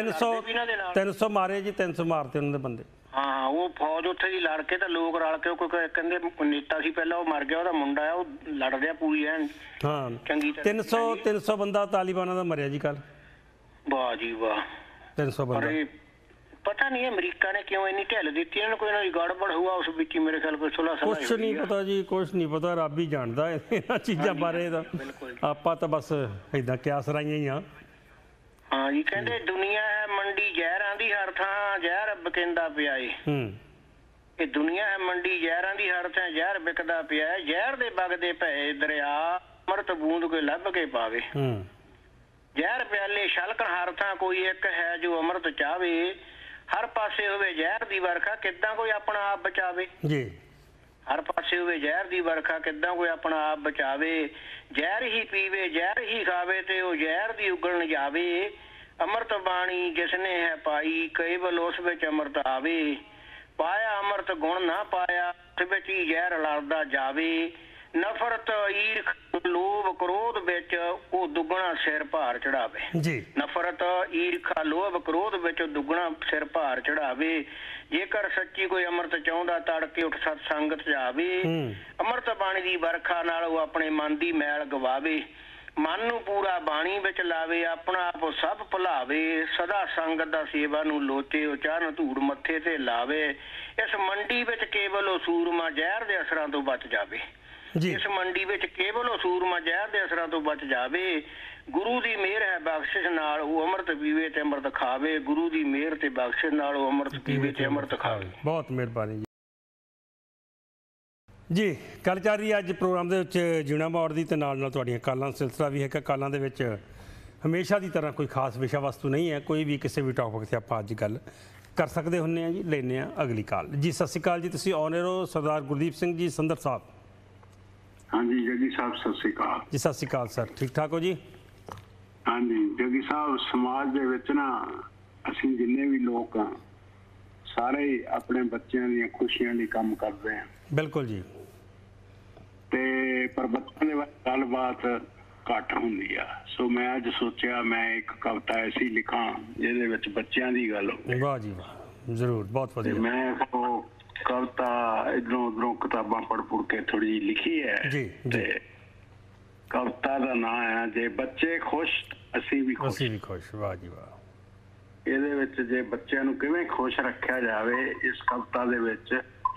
300 ਮਾਰੇ ਜੀ, 300 ਮਾਰਤੇ ਉਹਨਾਂ ਦੇ ਬੰਦੇ। ਹਾਂ ਉਹ ਫੌਜ ਉੱਥੇ ਦੀ ਲੜ ਕੇ ਤਾਂ ਲੋਕ ਰਲ ਕੇ, ਕੋਈ ਕਹਿੰਦੇ ਨੇਤਾ ਸੀ ਪਹਿਲਾਂ ਉਹ ਮਰ ਗਿਆ, ਉਹਦਾ ਮੁੰਡਾ ਆ ਉਹ ਲੜ ਰਿਹਾ ਪੂਰੀ ਐਨ ਹਾਂ ਚੰਗੀ 300 ਬੰਦਾ ਤਾਲਿਬਾਨਾਂ ਦਾ ਮਰਿਆ ਜੀ ਕੱਲ। ਵਾਹ ਜੀ ਵਾਹ, 300 ਬੰਦਾ। ਪਤਾ ਨਹੀਂ ਅਮਰੀਕਾ ਨੇ ਕਿਉਂ ਇੰਨੀ ਢਿੱਲ ਦਿੱਤੀ ਇਹਨਾਂ ਨੂੰ, ਕੋਈ ਨਾ ਗੜਬੜ ਹੋਊਗਾ ਉਸ ਵਿੱਚ ਹੀ ਮੇਰੇ ਖਿਆਲ ਕੋਈ ਸੁਲ੍ਹਾ ਕੁਛ ਨਹੀਂ ਪਤਾ ਜੀ, ਕੁਛ ਨਹੀਂ ਪਤਾ, ਰੱਬ ਹੀ ਜਾਣਦਾ ਇਹਨਾਂ ਚੀਜ਼ਾਂ ਬਾਰੇ ਤਾਂ, ਆਪਾਂ ਤਾਂ ਬਸ ਏਦਾਂ ਕਿਆਸ ਰਾਈਆਂ ਹੀ ਆ। ਹਾਂ ਜੀ, ਕਹਿੰਦੇ ਦੁਨੀਆ ਹੈ ਮੰਡੀ ਜ਼ਹਿਰਾਂ ਦੀ, ਹਰ ਥਾਂ ਜ਼ਹਿਰ ਵਿਕਦਾ ਪਿਆ ਏ। ਇਹ ਦੁਨੀਆ ਹੈ ਮੰਡੀ ਜ਼ਹਿਰਾਂ ਦੀ, ਹਰ ਥਾਂ ਜ਼ਹਿਰ ਵਿਕਦਾ ਪਿਆ ਏ। ਜ਼ਹਿਰ ਦੇ ਵਗਦੇ ਪਏ ਦਰਿਆ, ਅੰਮ੍ਰਿਤ ਬੂੰਦ ਕੋਈ ਲੱਭ ਕੇ ਪਾਵੇ। ਜ਼ਹਿਰ ਪਿਆਲੇ ਛਲਕਣ, ਹਰ ਥਾਂ ਕੋਈ ਇੱਕ ਹੈ ਜੋ ਅੰਮ੍ਰਿਤ ਚਾਹਵੇ। ਹਰ ਪਾਸੇ ਹੋਵੇ ਜ਼ਹਿਰ ਦੀ ਵਰਖਾ, ਕਿੱਦਾਂ ਕੋਈ ਆਪਣਾ ਆਪ ਬਚਾਵੇ ਜੀ। ਹਰ ਪਾਸੇ ਹੋਵੇ ਜ਼ਹਿਰ ਦੀ ਵਰਖਾ, ਕਿੱਦਾਂ ਕੋਈ ਆਪਣਾ ਆਪ ਬਚਾਵੇ। ਜ਼ਹਿਰ ਹੀ ਪੀਵੇ ਜ਼ਹਿਰ ਹੀ ਖਾਵੇ, ਤੇ ਉਹ ਜ਼ਹਿਰ ਦੀ ਉਗਲਣ ਜਾਵੇ। ਅੰਮ੍ਰਿਤ ਬਾਣੀ ਜਿਸਨੇ ਹੈ ਪਾਈ, ਕੇਵਲ ਉਸ ਵਿੱਚ ਅੰਮ੍ਰਿਤ ਆਵੇ। ਪਾਇਆ ਅੰਮ੍ਰਿਤ ਗੁਣ ਨਾ ਪਾਇਆ, ਉਸ ਵਿੱਚ ਹੀ ਜ਼ਹਿਰ ਲੜਦਾ ਜਾਵੇ। ਨਫ਼ਰਤ ਈਰਖ ਲੋਭ ਕ੍ਰੋਧ ਵਿੱਚ ਉਹ ਦੁੱਗਣਾ ਸਿਰ ਭਾਰ ਚੜਾਵੇ ਜੀ। ਨਫ਼ਰਤ ਈਰਖਾ ਲੋਭ ਕ੍ਰੋਧ ਵਿੱਚ ਦੁੱਗਣਾ ਸਿਰ ਭਾਰ ਚੜਾਵੇ। ਜੇਕਰ ਸੱਚੀ ਕੋਈ ਅੰਮ੍ਰਿਤ ਚਾਹੁੰਦਾ, ਤੜਕੇ ਉੱਠ ਸਤ ਸੰਗਤ ਜਾਵੇ। ਅੰਮ੍ਰਿਤ ਬਾਣੀ ਦੀ ਵਰਖਾ ਨਾਲ ਉਹ ਆਪਣੇ ਮਨ ਦੀ ਮੈਲ ਗਵਾਵੇ। ਮਨ ਨੂੰ ਪੂਰਾ ਬਾਣੀ ਵਿੱਚ ਲਾਵੇ, ਆਪਣਾ ਆਪ ਸਭ ਭੁਲਾਵੇ। ਸਦਾ ਸੰਗਤ ਦਾ ਸੇਵਾ ਨੂੰ ਲੋਚੇ, ਉਚਾਰਨ ਧੂੜ ਮੱਥੇ ਤੇ ਲਾਵੇ। ਇਸ ਮੰਡੀ ਵਿੱਚ ਕੇਵਲ ਉਹ ਸੂਰਮਾ ਜ਼ਹਿਰ ਦੇ ਅਸਰਾਂ ਤੋਂ ਬਚ ਜਾਵੇ। ਇਸ ਮੰਡੀ ਵਿੱਚ ਕੇਵਲ ਉਹ ਸੂਰਮਾ ਜ਼ਹਿਰ ਦੇ ਅਸਰਾਂ ਤੋਂ ਬਚ ਜਾਵੇ। ਗੁਰੂ ਦੀ ਮਿਹਰ ਹੈ ਬਖਸ਼ਿਸ਼ ਨਾਲ ਉਹ ਅੰਮ੍ਰਿਤ ਪੀਵੇ ਤੇ ਅੰਮ੍ਰਿਤ ਖਾਵੇ। ਗੁਰੂ ਦੀ ਮਿਹਰ ਤੇ ਬਖਸ਼ਿਸ਼ ਨਾਲ ਉਹ ਅੰਮ੍ਰਿਤ ਪੀਵੇ ਤੇ ਅੰਮ੍ਰਿਤ ਖਾਵੇ। ਬਹੁਤ ਮਿਹਰਬਾਨੀ ਜੀ। ਗੱਲ ਚੱਲ ਰਹੀ ਅੱਜ ਪ੍ਰੋਗਰਾਮ ਦੇ ਵਿੱਚ ਜਿਉਣਾ ਮੋੜ ਦੀ, ਤੇ ਨਾਲ ਤੁਹਾਡੀਆਂ ਕਾਲਾਂ ਸਿਲਸਿਲਾ ਵੀ ਹੈ ਕਿ ਕਾਲਾਂ ਦੇ ਵਿੱਚ ਹਮੇਸ਼ਾ ਦੀ ਤਰ੍ਹਾਂ ਕੋਈ ਖਾਸ ਵਿਸ਼ਾ ਵਸਤੂ ਨਹੀਂ ਹੈ, ਕੋਈ ਵੀ ਕਿਸੇ ਵੀ ਟੌਪਿਕ 'ਤੇ ਆਪਾਂ ਅੱਜ ਗੱਲ ਕਰ ਸਕਦੇ ਹੁੰਦੇ ਹਾਂ ਜੀ। ਲੈਂਦੇ ਹਾਂ ਅਗਲੀ ਕਾਲ ਜੀ। ਸਤਿ ਸ਼੍ਰੀ ਅਕਾਲ ਜੀ, ਤੁਸੀਂ ਆਨਰ ਹੋ ਸਰਦਾਰ ਗੁਰਦੀਪ ਸਿੰਘ ਜੀ ਸੰਦਰ ਸਾਹਿਬ। ਹਾਂਜੀ ਜੱਗੀ ਸਾਹਿਬ ਸਤਿ ਸ਼੍ਰੀ ਅਕਾਲ ਜੀ। ਸਤਿ ਸ਼੍ਰੀ ਅਕਾਲ ਸਰ, ਠੀਕ ਠਾਕ ਹੋ ਜੀ? ਹਾਂਜੀ ਜੱਗੀ ਸਾਹਿਬ, ਸਮਾਜ ਦੇ ਵਿੱਚ ਨਾ ਅਸੀਂ ਜਿੰਨੇ ਵੀ ਲੋਕ ਆ ਸਾਰੇ ਆਪਣੇ ਬੱਚਿਆਂ ਦੀਆਂ ਖੁਸ਼ੀਆਂ ਲਈ ਕੰਮ ਕਰਦੇ ਹਾਂ। ਬਿਲਕੁਲ ਜੀ। ਤੇ ਪਰ ਬੱਚਿਆਂ ਦੇ ਬਾਰੇ ਗੱਲਬਾਤ ਘੱਟ ਹੁੰਦੀ ਆ, ਸੋ ਮੈਂ ਅੱਜ ਸੋਚਿਆ ਮੈਂ ਇੱਕ ਕਵਿਤਾ ਐਸੀ ਲਿਖਾਂ ਜਿਹਦੇ ਵਿੱਚ ਬੱਚਿਆਂ ਦੀ ਗੱਲ ਹੋਵੇ। ਵਾਹ ਜੀ ਵਾਹ, ਜ਼ਰੂਰ, ਬਹੁਤ ਵਧੀਆ। ਮੈਂ ਉਹ ਕਵਿਤਾ ਇਧਰੋਂ ਉਧਰੋਂ ਕਿਤਾਬਾਂ ਪੜ੍ਹ ਕੇ ਥੋੜੀ ਜਿਹੀ ਲਿਖੀ ਹੈ ਜੀ। ਤੇ ਕਵਿਤਾ ਦਾ ਨਾਮ ਹੈ ਜੇ ਬੱਚੇ ਖੁਸ਼ ਅਸੀਂ ਵੀ ਖੁਸ਼। ਅਸੀਂ ਵੀ ਖੁਸ਼। ਵਾਹ ਜੀ ਵਾਹ। ਇਹਦੇ ਵਿੱਚ ਜੇ ਬੱਚਿਆਂ ਨੂੰ ਕਿਵੇਂ ਖੁਸ਼ ਰੱਖਿਆ ਜਾਵੇ, ਇਸ ਕਵਿਤਾ ਦੇ ਵਿੱਚ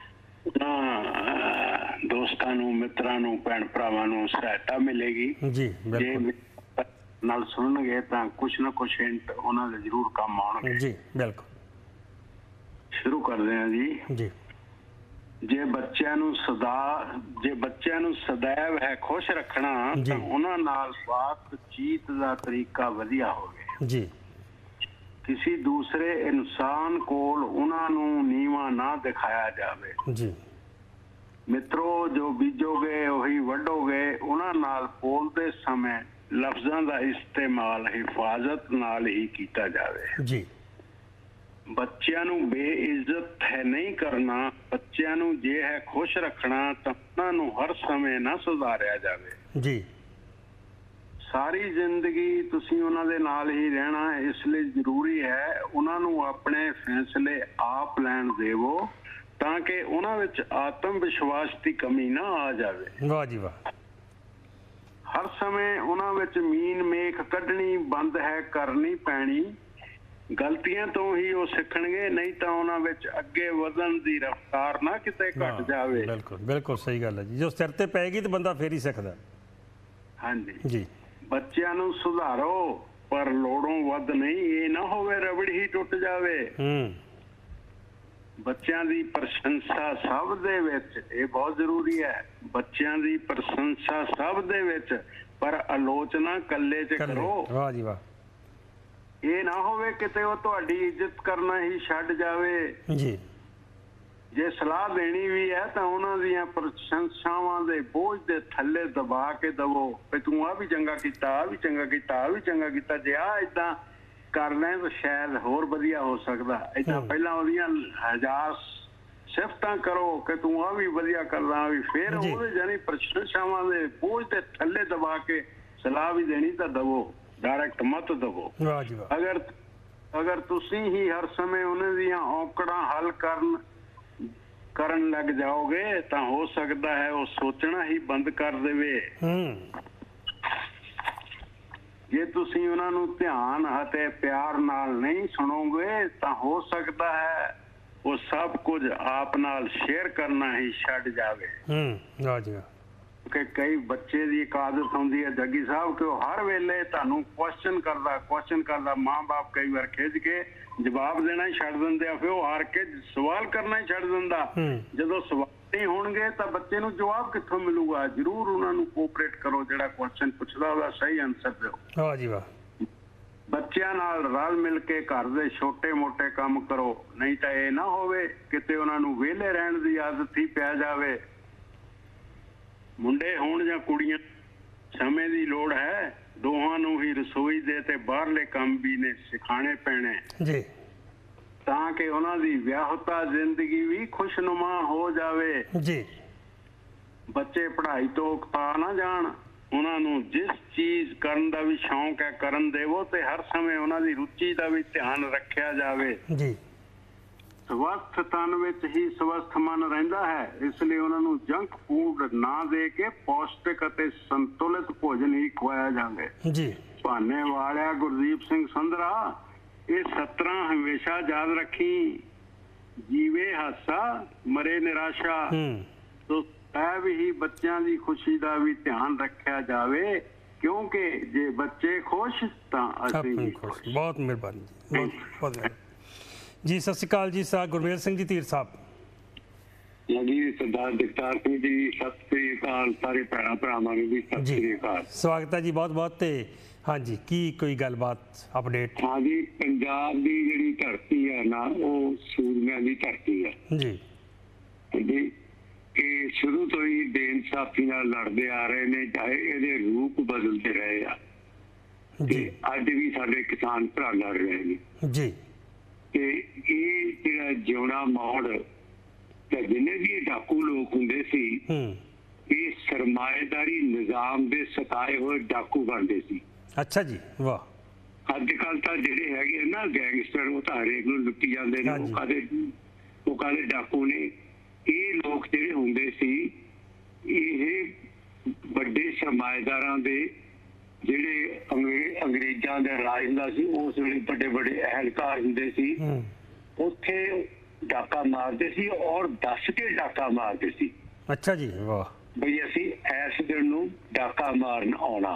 ਦੋਸਤਾਂ ਨੂੰ, ਮਿੱਤਰਾਂ ਨੂੰ, ਭੈਣ ਭਰਾਵਾਂ ਨੂੰ ਸਹਾਇਤਾ ਮਿਲੇਗੀ ਜੀ। ਜੇ ਨਾਲ ਸੁਣਨਗੇ ਤਾਂ ਕੁਛ ਨਾ ਕੁਛ ਹਿੰਟ ਉਹਨਾਂ ਦੇ ਜ਼ਰੂਰ ਕੰਮ ਆਉਣਗੇ ਜੀ। ਬਿਲਕੁਲ। ਸ਼ੁਰੂ ਕਰਦੇ ਹਾਂ ਜੀ। ਜੇ ਬੱਚਿਆਂ ਨੂੰ ਸदैव ਹੈ ਖੁਸ਼ ਰੱਖਣਾ ਤਾਂ ਉਹਨਾਂ ਨਾਲ ਬਾਤਚੀਤ ਦਾ ਤਰੀਕਾ ਵਧੀਆ ਹੋਵੇ ਜੀ। ਕਿਸੇ ਦੂਸਰੇ ਇਨਸਾਨ ਕੋਲ ਉਹਨਾਂ ਨੂੰ ਨੀਵਾਂ ਨਾ ਦਿਖਾਇਆ ਜਾਵੇ ਜੀ। ਮਿੱਤਰੋ ਜੋ ਬੀਜੋਗੇ ਉਹੀ ਵੱਢੋਗੇ। ਉਹਨਾਂ ਨਾਲ ਬੋਲਦੇ ਸਮੇਂ ਲਫ਼ਜ਼ਾਂ ਦਾ ਇਸਤੇਮਾਲ ਹਿਫਾਜ਼ਤ ਨਾਲ ਹੀ ਕੀਤਾ ਜਾਵੇ ਜੀ। ਬੱਚਿਆਂ ਨੂੰ ਬੇਇੱਜ਼ਤ ਹੈ ਨਹੀਂ ਕਰਨਾ। ਬੱਚਿਆਂ ਨੂੰ ਜੇ ਹੈ ਖੁਸ਼ ਰੱਖਣਾ ਤਾਂ ਉਹਨਾਂ ਨੂੰ ਹਰ ਸਮੇਂ ਨਾ ਸੁਧਾਰਿਆ ਜਾਵੇ ਜੀ। ਸਾਰੀ ਜ਼ਿੰਦਗੀ ਤੁਸੀਂ ਉਹਨਾਂ ਦੇ ਨਾਲ ਹੀ ਰਹਿਣਾ, ਇਸ ਲਈ ਜ਼ਰੂਰੀ ਹੈ ਉਹਨਾਂ ਨੂੰ ਆਪਣੇ ਫੈਸਲੇ ਆਪ ਲੈਣ ਦੇਵੋ ਤਾਂ ਕਿ ਉਹਨਾਂ ਵਿੱਚ ਆਤਮ ਵਿਸ਼ਵਾਸ ਦੀ ਕਮੀ ਨਾ ਆ ਜਾਵੇ। ਵਾਹ ਜੀ ਵਾਹ। ਹਰ ਸਮੇਂ ਉਹਨਾਂ ਵਿੱਚ ਮੀਨ ਮੇਖ ਕੱਢਣੀ ਬੰਦ ਹੈ ਕਰਨੀ ਪੈਣੀ। ਗਲਤੀਆਂ ਤੋਂ ਹੀ ਉਹ ਸਿੱਖਣਗੇ, ਨਹੀਂ ਤਾਂ ਉਹਨਾਂ ਵਿੱਚ ਅੱਗੇ ਵਧਣ ਦੀ ਰਫ਼ਤਾਰ ਨਾ ਕਿਤੇ ਘਟ ਜਾਵੇ। ਬਿਲਕੁਲ ਬਿਲਕੁਲ ਸਹੀ ਗੱਲ ਹੈ ਜੀ। ਜੋ ਸਿਰ ਤੇ ਪਏਗੀ ਤਾਂ ਬੰਦਾ ਫੇਰ ਹੀ ਸਿੱਖਦਾ। ਹਾਂਜੀ ਜੀ। ਬੱਚਿਆਂ ਨੂੰ ਸੁਧਾਰੋ ਪਰ ਲੋੜੋਂ ਵੱਧ ਨਹੀਂ, ਇਹ ਨਾ ਹੋਵੇ ਰਬੜ ਹੀ ਟੁੱਟ ਜਾਵੇ। ਬੱਚਿਆਂ ਦੀ ਪ੍ਰਸ਼ੰਸਾ ਸਭ ਦੇ ਵਿੱਚ, ਇਹ ਬਹੁਤ ਜ਼ਰੂਰੀ ਹੈ। ਬੱਚਿਆਂ ਦੀ ਪ੍ਰਸ਼ੰਸਾ ਸਭ ਦੇ ਵਿੱਚ ਪਰ ਆਲੋਚਨਾ ਇਕੱਲੇ 'ਚ ਕਰੋ। ਵਾਹ ਜੀ ਵਾਹ। ਇਹ ਨਾ ਹੋਵੇ ਕਿਤੇ ਉਹ ਤੁਹਾਡੀ ਇੱਜ਼ਤ ਕਰਨਾ ਹੀ ਛੱਡ ਜਾਵੇ ਜੀ। ਜੇ ਸਲਾਹ ਦੇਣੀ ਵੀ ਹੈ ਤਾਂ ਉਹਨਾਂ ਦੀਆਂ ਪ੍ਰਸ਼ੰਸਾਵਾਂ ਦੇ ਬੋਝ ਦੇ ਥੱਲੇ ਦਬਾ ਕੇ ਦਵੋ ਵੀ ਤੂੰ ਆ ਵੀ ਚੰਗਾ ਕੀਤਾ, ਆ ਵੀ ਚੰਗਾ ਕੀਤਾ, ਆ ਵੀ ਚੰਗਾ ਕੀਤਾ, ਜੇ ਆ ਏਦਾਂ ਕਰ ਲੈ ਤਾਂ ਸ਼ਾਇਦ ਹੋਰ ਵਧੀਆ ਹੋ ਸਕਦਾ। ਏਦਾਂ ਪਹਿਲਾਂ ਉਹਦੀਆਂ 1000 ਸਿਫਤਾਂ ਕਰੋ ਕਿ ਤੂੰ ਆ ਵੀ ਵਧੀਆ ਕਰਦਾ ਵੀ, ਫਿਰ ਉਹਦੇ ਜਾਨੀ ਪ੍ਰਸ਼ੰਸਾਵਾਂ ਦੇ ਬੋਝ ਦੇ ਥੱਲੇ ਦਬਾ ਕੇ ਸਲਾਹ ਵੀ ਦੇਣੀ ਤਾਂ ਦਵੋ, ਡਾਇਰੈਕਟ ਮਤ ਦਵੋ। ਅਗਰ ਤੁਸੀਂ ਹੀ ਹਰ ਸਮੇਂ ਉਹਨਾਂ ਦੀਆਂ ਔਕੜਾਂ ਹੱਲ ਕਰਨ ਲੱਗ ਜਾਓਗੇ ਤਾਂ ਹੋ ਸਕਦਾ ਹੈ ਉਹ ਸੋਚਣਾ ਹੀ ਬੰਦ ਕਰ ਦੇਵੇ। ਜੇ ਤੁਸੀਂ ਉਹਨਾਂ ਨੂੰ ਧਿਆਨ ਅਤੇ ਪਿਆਰ ਨਾਲ ਨਹੀਂ ਸੁਣੋਗੇ ਤਾਂ ਹੋ ਸਕਦਾ ਹੈ ਉਹ ਸਭ ਕੁਝ ਆਪ ਨਾਲ ਸ਼ੇਅਰ ਕਰਨਾ ਹੀ ਛੱਡ ਜਾਵੇ। ਕਿ ਕਈ ਬੱਚੇ ਦੀ ਇੱਕ ਆਦਤ ਹੁੰਦੀ ਹੈ ਜੱਗੀ ਸਾਹਿਬ ਕਿ ਉਹ ਹਰ ਵੇਲੇ ਤੁਹਾਨੂੰ ਕੁਐਸਚਨ ਕਰਦਾ ਮਾਂ-ਬਾਪ ਕਈ ਵਾਰ ਖਿੱਚ ਕੇ ਜਵਾਬ ਦੇਣਾ ਹੀ ਛੱਡ ਦਿੰਦੇ ਆ, ਫਿਰ ਉਹ ਹਾਰ ਕੇ ਸਵਾਲ ਕਰਨਾ ਹੀ ਛੱਡ ਦਿੰਦਾ। ਜਦੋਂ ਸਵਾਲ ਨਹੀਂ ਹੋਣਗੇ ਤਾਂ ਬੱਚੇ ਨੂੰ ਜਵਾਬ ਕਿੱਥੋਂ ਮਿਲੂਗਾ? ਜ਼ਰੂਰ ਉਹਨਾਂ ਨੂੰ ਕੋਆਪਰੇਟ ਕਰੋ, ਜਿਹੜਾ ਕੁਐਸਚਨ ਪੁੱਛਦਾ ਉਹਦਾ ਸਹੀ ਆਨਸਰ ਦਿਓ। ਵਾਹ ਜੀ ਵਾਹ। ਬੱਚਿਆਂ ਨਾਲ ਰਲ ਮਿਲ ਕੇ ਘਰ ਦੇ ਛੋਟੇ-ਮੋਟੇ ਕੰਮ ਕਰੋ, ਨਹੀਂ ਤਾਂ ਇਹ ਨਾ ਹੋਵੇ ਕਿਤੇ ਉਹਨਾਂ ਨੂੰ ਵਿਹਲੇ ਰਹਿਣ ਦੀ ਆਦਤ ਹੀ ਪੈ ਜਾਵੇ। ਮੁੰਡੇ ਹੋਣ ਜਾਂ ਕੁੜੀਆਂ, ਸਮੇਂ ਦੀ ਲੋੜ ਹੈ, ਦੋਹਾਂ ਨੂੰ ਹੀ ਰਸੋਈ ਦੇ ਤੇ ਬਾਹਰਲੇ ਕੰਮ ਵੀ ਨੇ ਸਿਖਾਣੇ ਪੈਣੇ ਜੀ, ਤਾਂ ਕਿ ਉਹਨਾਂ ਦੀ ਵਿਆਹੁਤਾ ਜ਼ਿੰਦਗੀ ਵੀ ਖੁਸ਼ਨੁਮਾ ਹੋ ਜਾਵੇ ਜੀ। ਬੱਚੇ ਪੜ੍ਹਾਈ ਤੋਂ ਉਕਤਾ ਨਾ ਜਾਣ, ਉਹਨਾਂ ਨੂੰ ਜਿਸ ਚੀਜ਼ ਕਰਨ ਦਾ ਵੀ ਸ਼ੌਂਕ ਹੈ ਕਰਨ ਦੇਵੋ ਤੇ ਹਰ ਸਮੇਂ ਉਹਨਾਂ ਦੀ ਰੁਚੀ ਦਾ ਵੀ ਧਿਆਨ ਰੱਖਿਆ ਜਾਵੇ ਜੀ। ਸਵਸਥ ਤਨ ਵਿੱਚ ਹੀ ਸਵਸਥ ਮਨ ਰਹਿੰਦਾ ਹੈ, ਇਸ ਲਈ ਉਹਨਾਂ ਨੂੰ ਜੰਕ ਫੂਡ ਨਾ ਦੇ ਕੇ ਪੌਸ਼ਟਿਕ ਅਤੇ ਸੰਤੁਲਿਤ ਭੋਜਨ ਹੀ ਖਵਾਇਆ ਜਾਵੇ ਜੀ। ਭਾਨੇ ਵਾਲਿਆ ਗੁਰਦੀਪ ਸਿੰਘ ਸੰਧਰਾ, ਇਹ 17 ਹਮੇਸ਼ਾ ਯਾਦ ਰੱਖੀ, ਜੀਵੇ ਹਾਸਾ ਮਰੇ ਨਿਰਾਸ਼ਾ। ਤੋ ਇਹ ਵੀ ਬੱਚਿਆਂ ਦੀ ਖੁਸ਼ੀ ਦਾ ਵੀ ਧਿਆਨ ਰੱਖਿਆ ਜਾਵੇ, ਕਿਉਂਕਿ ਜੇ ਬੱਚੇ ਖੁਸ਼ ਤਾਂ ਅਸੀਂ ਵੀ ਖੁਸ਼। ਬਹੁਤ ਮਿਹਰਬਾਨੀ ਜੀ, ਬਹੁਤ ਜੀ। ਸਤਿ ਸ਼੍ਰੀ ਅਕਾਲ ਜੀ ਸਾਹਿਬ ਗੁਰਮੇਲ ਸਿੰਘ ਜੀ ਧੀਰ ਸਾਹਿਬ। ਜੀ ਸਰਦਾਰ ਜਗਤਾਰ ਸਿੰਘ ਜੀ, ਸਤਿ ਸ੍ਰੀ ਅਕਾਲ। ਸਾਰੇ ਭੈਣਾਂ ਭਰਾਵਾਂ ਨੂੰ ਵੀ ਸਤਿ ਸ੍ਰੀ ਅਕਾਲ, ਸਵਾਗਤ ਹੈ ਜੀ ਬਹੁਤ ਬਹੁਤ। ਤੇ ਹਾਂਜੀ, ਕੀ ਕੋਈ ਗੱਲਬਾਤ ਅਪਡੇਟ? ਹਾਂਜੀ, ਪੰਜਾਬ ਦੀ ਜਿਹੜੀ ਧਰਤੀ ਹੈ ਨਾ, ਉਹ ਸੂਰਮਿਆਂ ਦੀ ਧਰਤੀ ਹੈ ਜੀ। ਇਹ ਸ਼ੁਰੂ ਤੋਂ ਹੀ ਬੇਇਨਸਾਫੀ ਨਾਲ ਲੜਦੇ ਆ ਰਹੇ ਨੇ, ਚਾਹੇ ਇਹਦੇ ਰੂਪ ਬਦਲਦੇ ਰਹੇ ਆ ਜੀ। ਅੱਜ ਵੀ ਸਾਡੇ ਕਿਸਾਨ ਭਰਾ ਲੜ ਰਹੇ ਨੇ ਜੀ। ਤੇ ਇਹ ਜਿਹੜਾ ਜਿਉਣਾ ਮੋੜ ਤੇ ਜਿੰਨੇ ਵੀ ਡਾਕੂ ਲੋਕ ਹੁੰਦੇ ਸੀ, ਇਹ ਸਰਮਾਏਦਾਰੀ ਨਿਜ਼ਾਮ ਦੇ ਸਤਾਏ ਹੋਏ ਡਾਕੂ ਬਣਦੇ ਸੀ। ਅੱਛਾ ਜੀ, ਵਾਹ। ਅੱਜ ਕੱਲ ਤਾਂ ਜਿਹੜੇ ਹੈਗੇ ਨਾ ਗੈਂਗਸਟਰ, ਉਹ ਤਾਂ ਹਰੇਕ ਨੂੰ ਲੁੱਟੀ ਜਾਂਦੇ ਨੇ, ਉਹ ਕਾਹਦੇ ਡਾਕੂ ਨੇ। ਇਹ ਲੋਕ ਜਿਹੜੇ ਹੁੰਦੇ ਸੀ, ਇਹ ਵੱਡੇ ਸਰਮਾਏਦਾਰਾਂ ਦੇ ਜਿਹੜੇ ਅੰਗਰੇਜ਼ਾਂ ਦਾ ਰਾਜ ਹੁੰਦਾ ਸੀ, ਉਸ ਵੇਲੇ ਵੱਡੇ ਵੱਡੇ ਅਹਿਲਕਾਰ ਹੁੰਦੇ ਸੀ, ਉੱਥੇ ਡਾਕਾ ਮਾਰਦੇ ਸੀ ਔਰ ਦੱਸ ਕੇ ਡਾਕਾ ਮਾਰਦੇ ਸੀ। ਅੱਛਾ ਜੀ, ਵਾਹ। ਬਈ ਅਸੀਂ ਇਸ ਦਿਨ ਨੂੰ ਡਾਕਾ ਮਾਰਨ ਆਉਣਾ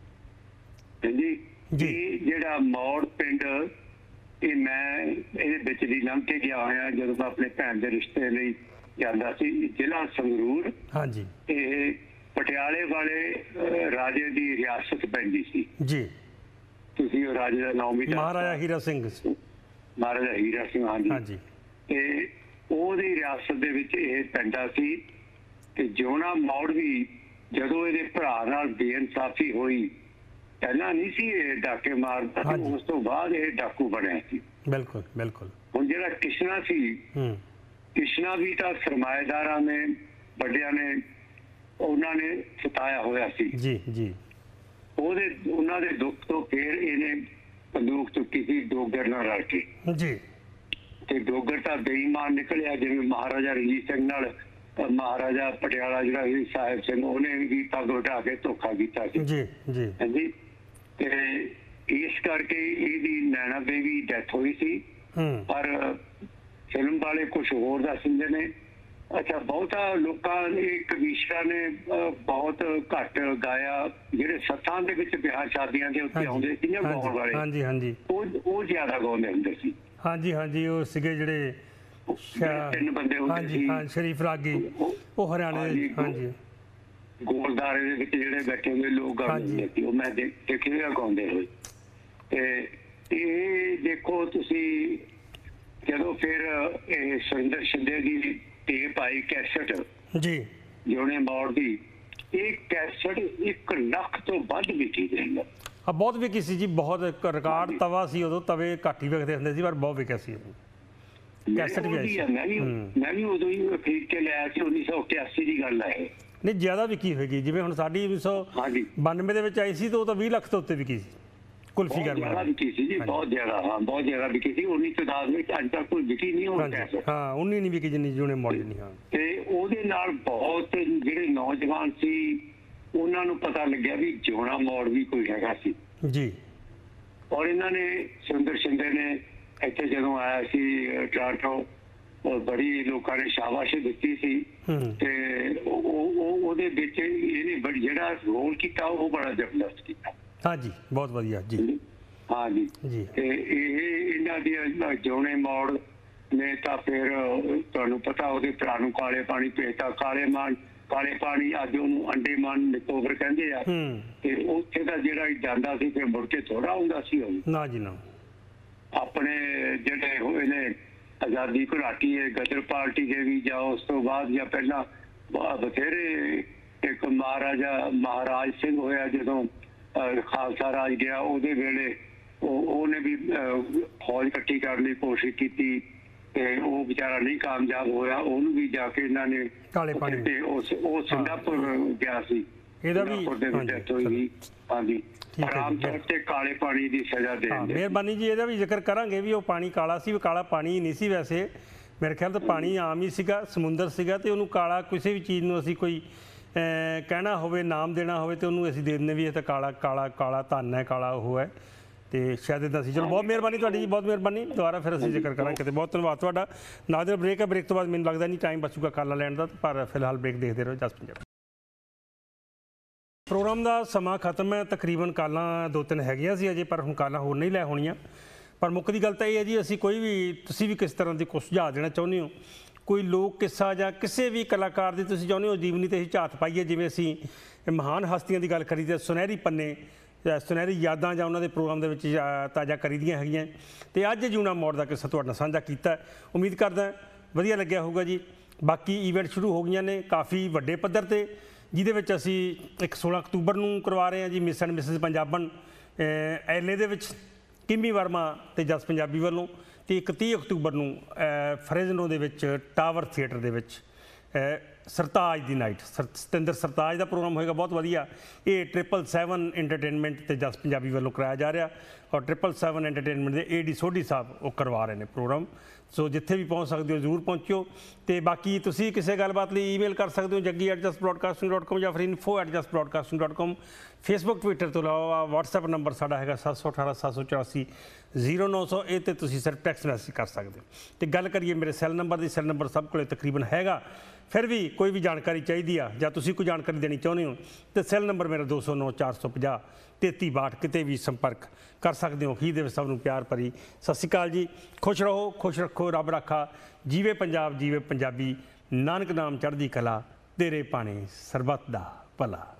ਜੀ। ਇਹ ਜਿਹੜਾ ਮੌੜ ਪਿੰਡ, ਇਹ ਮੈਂ ਇਹਦੇ ਵਿੱਚ ਦੀ ਲੰਘ ਕੇ ਗਿਆ ਹੋਇਆ ਜਦੋਂ ਮੈਂ ਆਪਣੇ ਭੈਣ ਦੇ ਰਿਸ਼ਤੇ ਲਈ ਜਾਂਦਾ ਸੀ, ਜ਼ਿਲ੍ਹਾ ਸੰਗਰੂਰ। ਹਾਂਜੀ, ਇਹ ਪਟਿਆਲੇ ਵਾਲੇ ਰਾਜੇ ਦੀ ਰਿਆਸਤ ਪੈਂਦੀ ਸੀ ਜੀ। ਤੁਸੀਂ ਉਹ ਰਾਜੇ ਦਾ ਨਾਮ ਵੀ? ਮਹਾਰਾਜਾ ਹੀਰਾ ਸਿੰਘ। ਮਹਾਰਾਜਾ ਹੀਰਾ ਸਿੰਘ, ਹਾਂਜੀ। ਤੇ ਉਹਦੀ ਰਿਆਸਤ ਦੇ ਵਿੱਚ ਇਹ ਪੈਂਦਾ ਸੀ। ਤੇ ਜਿਉਣਾ ਮੌੜ ਵੀ ਜਦੋਂ ਇਹਦੇ ਭਰਾ ਨਾਲ ਬੇਇਨਸਾਫੀ ਹੋਈ, ਪਹਿਲਾਂ ਨਹੀਂ ਸੀ ਇਹ ਡਾਕੇ ਮਾਰਦਾ, ਉਸ ਤੋਂ ਬਾਅਦ ਇਹ ਡਾਕੂ ਬਣਿਆ ਸੀ। ਬਿਲਕੁਲ ਬਿਲਕੁਲ। ਹੁਣ ਜਿਹੜਾ ਕਿਸ਼ਨਾ ਸੀ, ਕਿਸ਼ਨਾ ਵੀ ਤਾਂ ਸਰਮਾਏਦਾਰਾਂ ਨੇ, ਵੱਡਿਆਂ ਨੇ, ਉਹਨਾਂ ਨੇ ਸਤਾਇਆ ਹੋਇਆ ਸੀ ਜੀ ਜੀ। ਉਹਨਾਂ ਦੇ ਦੁੱਖ ਤੋਂ ਫਿਰ ਇਹਨੇ ਬੰਦੂਕ ਚੁੱਕੀ ਸੀ ਡੋਗਰ ਨਾਲ ਰਲ ਕੇ ਜੀ। ਤੇ ਡੋਗਰ ਤਾਂ ਬੇਈਮਾਨ ਨਿਕਲਿਆ, ਜਿਵੇਂ ਮਹਾਰਾਜਾ ਰਣਜੀਤ ਸਿੰਘ ਨਾਲ ਮਹਾਰਾਜਾ ਪਟਿਆਲਾ ਜਿਹੜਾ ਸੀ ਸਾਹਿਬ ਸਿੰਘ, ਉਹਨੇ ਵੀ ਪੱਗ ਉਠਾ ਕੇ ਧੋਖਾ ਕੀਤਾ ਸੀ ਜੀ ਜੀ। ਹਾਂਜੀ, ਤੇ ਇਸ ਕਰਕੇ ਇਹਦੀ ਨੈਣਾ ਦੇਵੀ ਡੈਥ ਹੋਈ ਸੀ। ਪਰ ਫਿਲਮ ਵਾਲੇ ਕੁਝ ਹੋਰ ਦੱਸ ਦਿੰਦੇ ਨੇ। ਅੱਛਾ, ਬਹੁਤਾ ਲੋਕਾਂ ਨੇ, ਕਵੀਸ਼ਰਾਂ ਨੇ ਬਹੁਤ ਘੱਟ ਗਾਇਆ। ਜਿਹੜੇ ਸੱਥਾਂ ਦੇ ਵਿੱਚ ਵਿਆਹ ਸ਼ਾਦੀਆਂ ਦੇ ਉੱਤੇ ਆਉਂਦੇ ਸੀ ਨਾ ਗਾਉਣ ਵਾਲੇ, ਹਾਂਜੀ ਹਾਂਜੀ, ਉਹ ਜ਼ਿਆਦਾ ਗਾਉਂਦੇ ਹੁੰਦੇ ਸੀ। ਹਾਂਜੀ ਹਾਂਜੀ, ਉਹ ਸੀਗੇ ਜਿਹੜੇ 3 ਬੰਦੇ ਹੁੰਦੇ ਸੀ। ਹਾਂ, ਸ਼ਰੀਫ ਰਾਗੀ, ਉਹ ਹਰਿਆਣੇ ਦੇ। ਹਾਂਜੀ, ਗੋਲਦਾਰੇ ਦੇ ਵਿੱਚ ਜਿਹੜੇ ਬੈਠੇ ਹੋਏ ਲੋਕ ਗਾਉਂਦੇ ਸੀ, ਉਹ ਮੈਂ ਦੇਖੇ ਗਾਉਂਦੇ ਹੋਏ। ਤੇ ਇਹ ਦੇਖੋ ਤੁਸੀਂ ਜਦੋਂ ਫਿਰ ਇਹ ਸੁਰਿੰਦਰ ਸ਼ਿੰਦੇ ਦੀ ਟੇਪ ਆਈ ਕੈਸਟ ਜੀ ਜਿਉਣੇ ਮੌੜ ਦੀ, ਇਹ ਕੈਸਟ 1 ਲੱਖ ਤੋਂ ਵੱਧ ਵਿਕੀ ਗਈ ਹੈ। ਹਾਂ ਬਹੁਤ ਵਿਕੀ ਸੀ ਜੀ, ਬਹੁਤ ਰਿਕਾਰਡ ਤਵਾ ਸੀ ਉਦੋਂ, ਤਵੇ ਘੱਟ ਹੀ ਵਿਕਦੇ ਹੁੰਦੇ ਸੀ ਪਰ ਬਹੁਤ ਵਿਕਿਆ ਸੀ ਕੈਸਟ ਵੀ ਆਈ ਸੀ। ਮੈਂ ਵੀ ਉਦੋਂ ਹੀ ਖਰੀਦ ਕੇ ਲਿਆ ਸੀ, 1981 ਦੀ ਗੱਲ ਹੈ। ਨਹੀਂ ਜ਼ਿਆਦਾ ਵਿਕੀ ਹੋਏਗੀ, ਜਿਵੇਂ ਹੁਣ ਸਾਡੀ 1992 ਦੇ ਵਿੱਚ ਆਈ ਸੀ ਤਾਂ ਉਹ ਤਾਂ 20 ਲੱਖ ਤੋਂ ਉੱਤੇ ਵਿਕੀ ਸੀ ਕੁਲਫੀ ਗਰਮਾ ਵਿਕੀ ਸੀ ਜੀ, ਬਹੁਤ ਜ਼ਿਆਦਾ। ਹਾਂ ਬਹੁਤ ਜ਼ਿਆਦਾ ਵਿਕੀ ਸੀ 1910 ਵਿੱਚ, ਅੱਜ ਤੱਕ ਕੋਈ ਵਿਕੀ ਨਹੀਂ ਹੋਣੀ ਕੈਸਟ। ਹਾਂ 19 ਨਹੀਂ ਵਿਕੀ ਜਿੰਨੀ ਜਿਉਣੇ ਮੌੜ ਜਿੰਨੀ। ਹਾਂ ਤੇ ਉਹਦੇ ਨਾਲ ਬਹੁਤ ਜਿਹੜੇ ਨੌਜਵਾਨ ਸੀ ਉਹਨਾਂ ਨੂੰ ਪਤਾ ਲੱਗਿਆ ਵੀ ਜਿਉਣਾ ਮੌੜ ਵੀ ਕੋਈ ਹੈਗਾ ਸੀ ਜੀ। ਔਰ ਇਹਨਾਂ ਨੇ ਸੁਰਿੰਦਰ ਸ਼ਿੰਦੇ ਨੇ ਇੱਥੇ ਜਦੋਂ ਆਇਆ ਸੀ ਟੋਰਾਂਟੋ, ਬੜੀ ਲੋਕਾਂ ਨੇ ਸ਼ਾਬਾਸ਼ ਦਿੱਤੀ ਸੀ ਤੇ ਉਹਦੇ ਵਿੱਚ ਇਹਨੇ ਜਿਹੜਾ ਰੋਲ ਕੀਤਾ ਉਹ ਬੜਾ ਜ਼ਬਰਦਸਤ ਕੀਤਾ। ਹਾਂਜੀ ਬਹੁਤ ਵਧੀਆ ਜੀ। ਹਾਂਜੀ ਤੇ ਇਹ ਇਹਨਾਂ ਦੀ ਜਿਉਣੇ ਮੌੜ ਨੇ ਤਾਂ ਫਿਰ ਤੁਹਾਨੂੰ ਪਤਾ ਉਹਦੇ ਭਰਾ ਨੂੰ ਕਾਲੇ ਪਾਣੀ ਭੇਜਤਾ। ਕਾਲੇ ਪਾਣੀ ਅੱਜ ਉਹਨੂੰ ਅੰਡੇਮਾਨ ਨਿਕੋਬਰ ਕਹਿੰਦੇ ਆ। ਤੇ ਉੱਥੇ ਦਾ ਜਿਹੜਾ ਜਾਂਦਾ ਸੀ ਫਿਰ ਮੁੜ ਕੇ ਥੋੜਾ ਹੁੰਦਾ ਸੀ ਉਹ ਨਾ ਜੀ ਨਾ। ਆਪਣੇ ਜਿਹੜੇ ਹੋਏ ਨੇ ਆਜ਼ਾਦੀ ਘੁਲਾਟੀ ਹੈ ਗਦਰ ਪਾਰਟੀ ਦੇ ਵੀ, ਜਾਂ ਉਸ ਤੋਂ ਬਾਅਦ ਜਾਂ ਪਹਿਲਾਂ ਬਥੇਰੇ, ਇੱਕ ਮਹਾਰਾਜ ਸਿੰਘ ਹੋਇਆ ਜਦੋਂ ਖਾਲਸਾ ਰਾਜ ਗਿਆ, ਉਹਦੇ ਵੇਲੇ ਉਹਨੇ ਵੀ ਫੌਜ ਇਕੱਠੀ ਕਰਨ ਦੀ ਕੋਸ਼ਿਸ਼ ਕੀਤੀ ਤੇ ਉਹ ਵਿਚਾਰਾ ਨਹੀਂ ਕਾਮਯਾਬ ਹੋਇਆ। ਉਹਨੂੰ ਵੀ ਜਾ ਕੇ ਇਹਨਾਂ ਨੇ ਕਾਲੇ ਪਾਣੀ ਤੇ ਉਹ ਸਿੰਗਾਪੁਰ ਗਿਆ ਸੀ, ਇਹਦਾ ਵੀ ਹਾਂਜੀ ਆਰਾਮ ਤੌਰ ਤੇ ਕਾਲੇ ਪਾਣੀ ਦੀ ਸਜ਼ਾ ਦੇਣ। ਮਿਹਰਬਾਨੀ ਜੀ, ਇਹਦਾ ਵੀ ਜ਼ਿਕਰ ਕਰਾਂਗੇ ਵੀ ਉਹ ਪਾਣੀ ਕਾਲਾ ਸੀ, ਕਾਲਾ ਪਾਣੀ ਨਹੀਂ ਸੀ ਵੈਸੇ, ਮੇਰੇ ਖਿਆਲ ਤਾਂ ਪਾਣੀ ਆਮ ਹੀ ਸੀਗਾ, ਸਮੁੰਦਰ ਸੀਗਾ ਤੇ ਉਹਨੂੰ ਕਾਲਾ ਕਿਸੇ ਵੀ ਚੀਜ਼ ਨੂੰ ਅਸੀਂ ਕੋਈ ਕਹਿਣਾ ਹੋਵੇ, ਨਾਮ ਦੇਣਾ ਹੋਵੇ ਤੇ ਉਹਨੂੰ ਅਸੀਂ ਦੇ ਦਿੰਦੇ ਵੀ ਇਹ ਤਾਂ ਕਾਲਾ ਕਾਲਾ ਕਾਲਾ ਧਨ ਹੈ, ਕਾਲਾ ਉਹ ਹੈ ਤੇ ਸ਼ਾਇਦ ਇੱਦਾਂ ਸੀ। ਚਲੋ ਬਹੁਤ ਮਿਹਰਬਾਨੀ ਤੁਹਾਡੀ ਜੀ, ਬਹੁਤ ਮਿਹਰਬਾਨੀ। ਦੁਬਾਰਾ ਫਿਰ ਅਸੀਂ ਜ਼ਿਕਰ ਕਰਾਂਗੇ ਕਿਤੇ। ਬਹੁਤ ਧੰਨਵਾਦ ਤੁਹਾਡਾ। ਨਾਜ਼ਰ ਬ੍ਰੇਕ ਹੈ, ਬ੍ਰੇਕ ਤੋਂ ਬਾਅਦ ਮੈਨੂੰ ਲੱਗਦਾ ਨਹੀਂ ਟਾਈਮ ਬਚੂਗਾ ਕਾਲਾਂ ਲੈਣ ਦਾ, ਪਰ ਫਿਲਹਾਲ ਬ੍ਰੇਕ ਦੇਖਦੇ ਰਹੋ ਜਸ ਪੰਜਾਬ। ਪ੍ਰੋਗਰਾਮ ਦਾ ਸਮਾਂ ਖਤਮ ਹੈ, ਤਕਰੀਬਨ ਕਾਲਾਂ 2-3 ਹੈਗੀਆਂ ਸੀ ਅਜੇ, ਪਰ ਹੁਣ ਕਾਲਾਂ ਹੋਰ ਨਹੀਂ ਲੈ ਹੋਣੀਆਂ। ਪਰ ਮੁੱਖ ਦੀ ਗੱਲ ਤਾਂ ਇਹ ਹੈ ਜੀ, ਅਸੀਂ ਕੋਈ ਵੀ, ਤੁਸੀਂ ਵੀ ਕਿਸ ਤਰ੍ਹਾਂ ਦੀ ਕੋਈ ਸੁਝਾਅ ਦੇਣਾ ਚਾਹੁੰਦੇ ਹੋ, ਕੋਈ ਲੋਕ ਕਿੱਸਾ ਜਾਂ ਕਿਸੇ ਵੀ ਕਲਾਕਾਰ ਦੀ ਤੁਸੀਂ ਚਾਹੁੰਦੇ ਹੋ ਜੀਵਨੀ ਤੇ ਅਸੀਂ ਝਾਤ ਪਾਈਏ, ਜਿਵੇਂ ਅਸੀਂ ਮਹਾਨ ਹਸਤੀਆਂ ਦੀ ਗੱਲ ਕਰੀ ਤੇ ਸੁਨਹਿਰੀ ਪੰਨੇ, ਸੁਨਹਿਰੀ ਯਾਦਾਂ ਜਾਂ ਉਹਨਾਂ ਦੇ ਪ੍ਰੋਗਰਾਮ ਦੇ ਵਿੱਚ ਤਾਜ਼ਾ ਕਰੀ ਦੀਆਂ ਹੈਗੀਆਂ। ਤੇ ਅੱਜ ਜਿਉਣਾ ਮੌੜ ਦਾ ਕਿੱਸਾ ਤੁਹਾਡੇ ਨਾਲ ਸਾਂਝਾ ਕੀਤਾ, ਉਮੀਦ ਕਰਦਾ ਵਧੀਆ ਲੱਗਿਆ ਹੋਊਗਾ ਜੀ। ਬਾਕੀ ਈਵੈਂਟ ਸ਼ੁਰੂ ਹੋ ਗਈਆਂ ਨੇ ਕਾਫੀ ਵੱਡੇ ਪੱਧਰ ਤੇ, ਜਿਹਦੇ ਵਿੱਚ ਅਸੀਂ ਇੱਕ 16 ਅਕਤੂਬਰ ਨੂੰ ਕਰਵਾ ਰਹੇ ਹਾਂ ਜੀ ਮਿਸ ਐਂਡ ਮਿਸਿਸ ਪੰਜਾਬਣ LA ਦੇ ਵਿੱਚ ਕਿਮੀ ਵਰਮਾ ਤੇ ਜਸ ਪੰਜਾਬੀ ਵੱਲੋਂ, ਤੇ ਇੱਕ 30 ਅਕਤੂਬਰ ਨੂੰ ਫਰੇਜ਼ਨੋ ਦੇ ਵਿੱਚ ਟਾਵਰ ਥੀਏਟਰ ਦੇ ਵਿੱਚ ਸਰਤਾਜ ਦੀ ਨਾਈਟ, ਸਤਿੰਦਰ ਸਰਤਾਜ ਦਾ ਪ੍ਰੋਗਰਾਮ ਹੋਏਗਾ, ਬਹੁਤ ਵਧੀਆ। ਇਹ 777 ਐਂਟਰਟੇਨਮੈਂਟ ਤੇ ਜਸ ਪੰਜਾਬੀ ਵੱਲੋਂ ਕਰਾਇਆ ਜਾ ਰਿਹਾ, ਔਰ 777 ਐਂਟਰਟੇਨਮੈਂਟ ਦੇ AD ਸੋਢੀ ਸਾਹਿਬ ਉਹ ਕਰਵਾ ਰਹੇ ਨੇ ਪ੍ਰੋਗਰਾਮ। ਸੋ ਜਿੱਥੇ ਵੀ ਪਹੁੰਚ ਸਕਦੇ ਹੋ ਜ਼ਰੂਰ ਪਹੁੰਚਿਓ। ਤੇ ਬਾਕੀ ਤੁਸੀਂ ਕਿਸੇ ਗੱਲਬਾਤ ਲਈ ਈਮੇਲ ਕਰ ਸਕਦੇ ਹੋ jaggi@justbroadcasting.com ਜਾਂ ਫਿਰ info@justbroadcasting.com। ਫੇਸਬੁੱਕ ਟਵਿੱਟਰ ਤੋਂ ਇਲਾਵਾ WhatsApp ਨੰਬਰ ਸਾਡਾ ਹੈਗਾ 718 784 0900, ਇਹ 'ਤੇ ਤੁਸੀਂ ਸਿਰਫ ਟੈਕਸਟ ਮੈਸੇਜ ਕਰ ਸਕਦੇ ਹੋ। ਤੇ ਗੱਲ ਕਰੀਏ ਮੇਰੇ ਸੈੱਲ ਨੰਬਰ ਦੀ, ਸੈੱਲ ਨੰਬਰ ਸਭ ਕੋਲ ਤਕਰੀਬਨ ਹੈਗਾ, ਫਿਰ ਵੀ ਕੋਈ ਵੀ ਜਾਣਕਾਰੀ ਚਾਹੀਦੀ ਆ ਜਾਂ ਤੁਸੀਂ ਕੋਈ ਜਾਣਕਾਰੀ ਦੇਣੀ ਚਾਹੁੰਦੇ ਹੋ ਤੇ ਸੈੱਲ ਨੰਬਰ ਮੇਰਾ 209 450 3362, ਕਿਤੇ ਵੀ ਸੰਪਰਕ ਕਰ ਸਕਦੇ ਹੋ। ਅਖੀਰ ਦੇ ਵਿੱਚ ਸਭ ਨੂੰ ਪਿਆਰ ਭਰੀ ਸਤਿ ਸ਼੍ਰੀ ਅਕਾਲ ਜੀ। ਖੁਸ਼ ਰਹੋ, ਖੁਸ਼ ਰੱਖੋ, ਰੱਬ ਰਾਖਾ। ਜੀਵੇ ਪੰਜਾਬ, ਜੀਵੇ ਪੰਜਾਬੀ। ਨਾਨਕ ਨਾਮ ਚੜ੍ਹਦੀ ਕਲਾ, ਤੇਰੇ ਪਾਣੇ ਸਰਬੱਤ ਦਾ ਭਲਾ।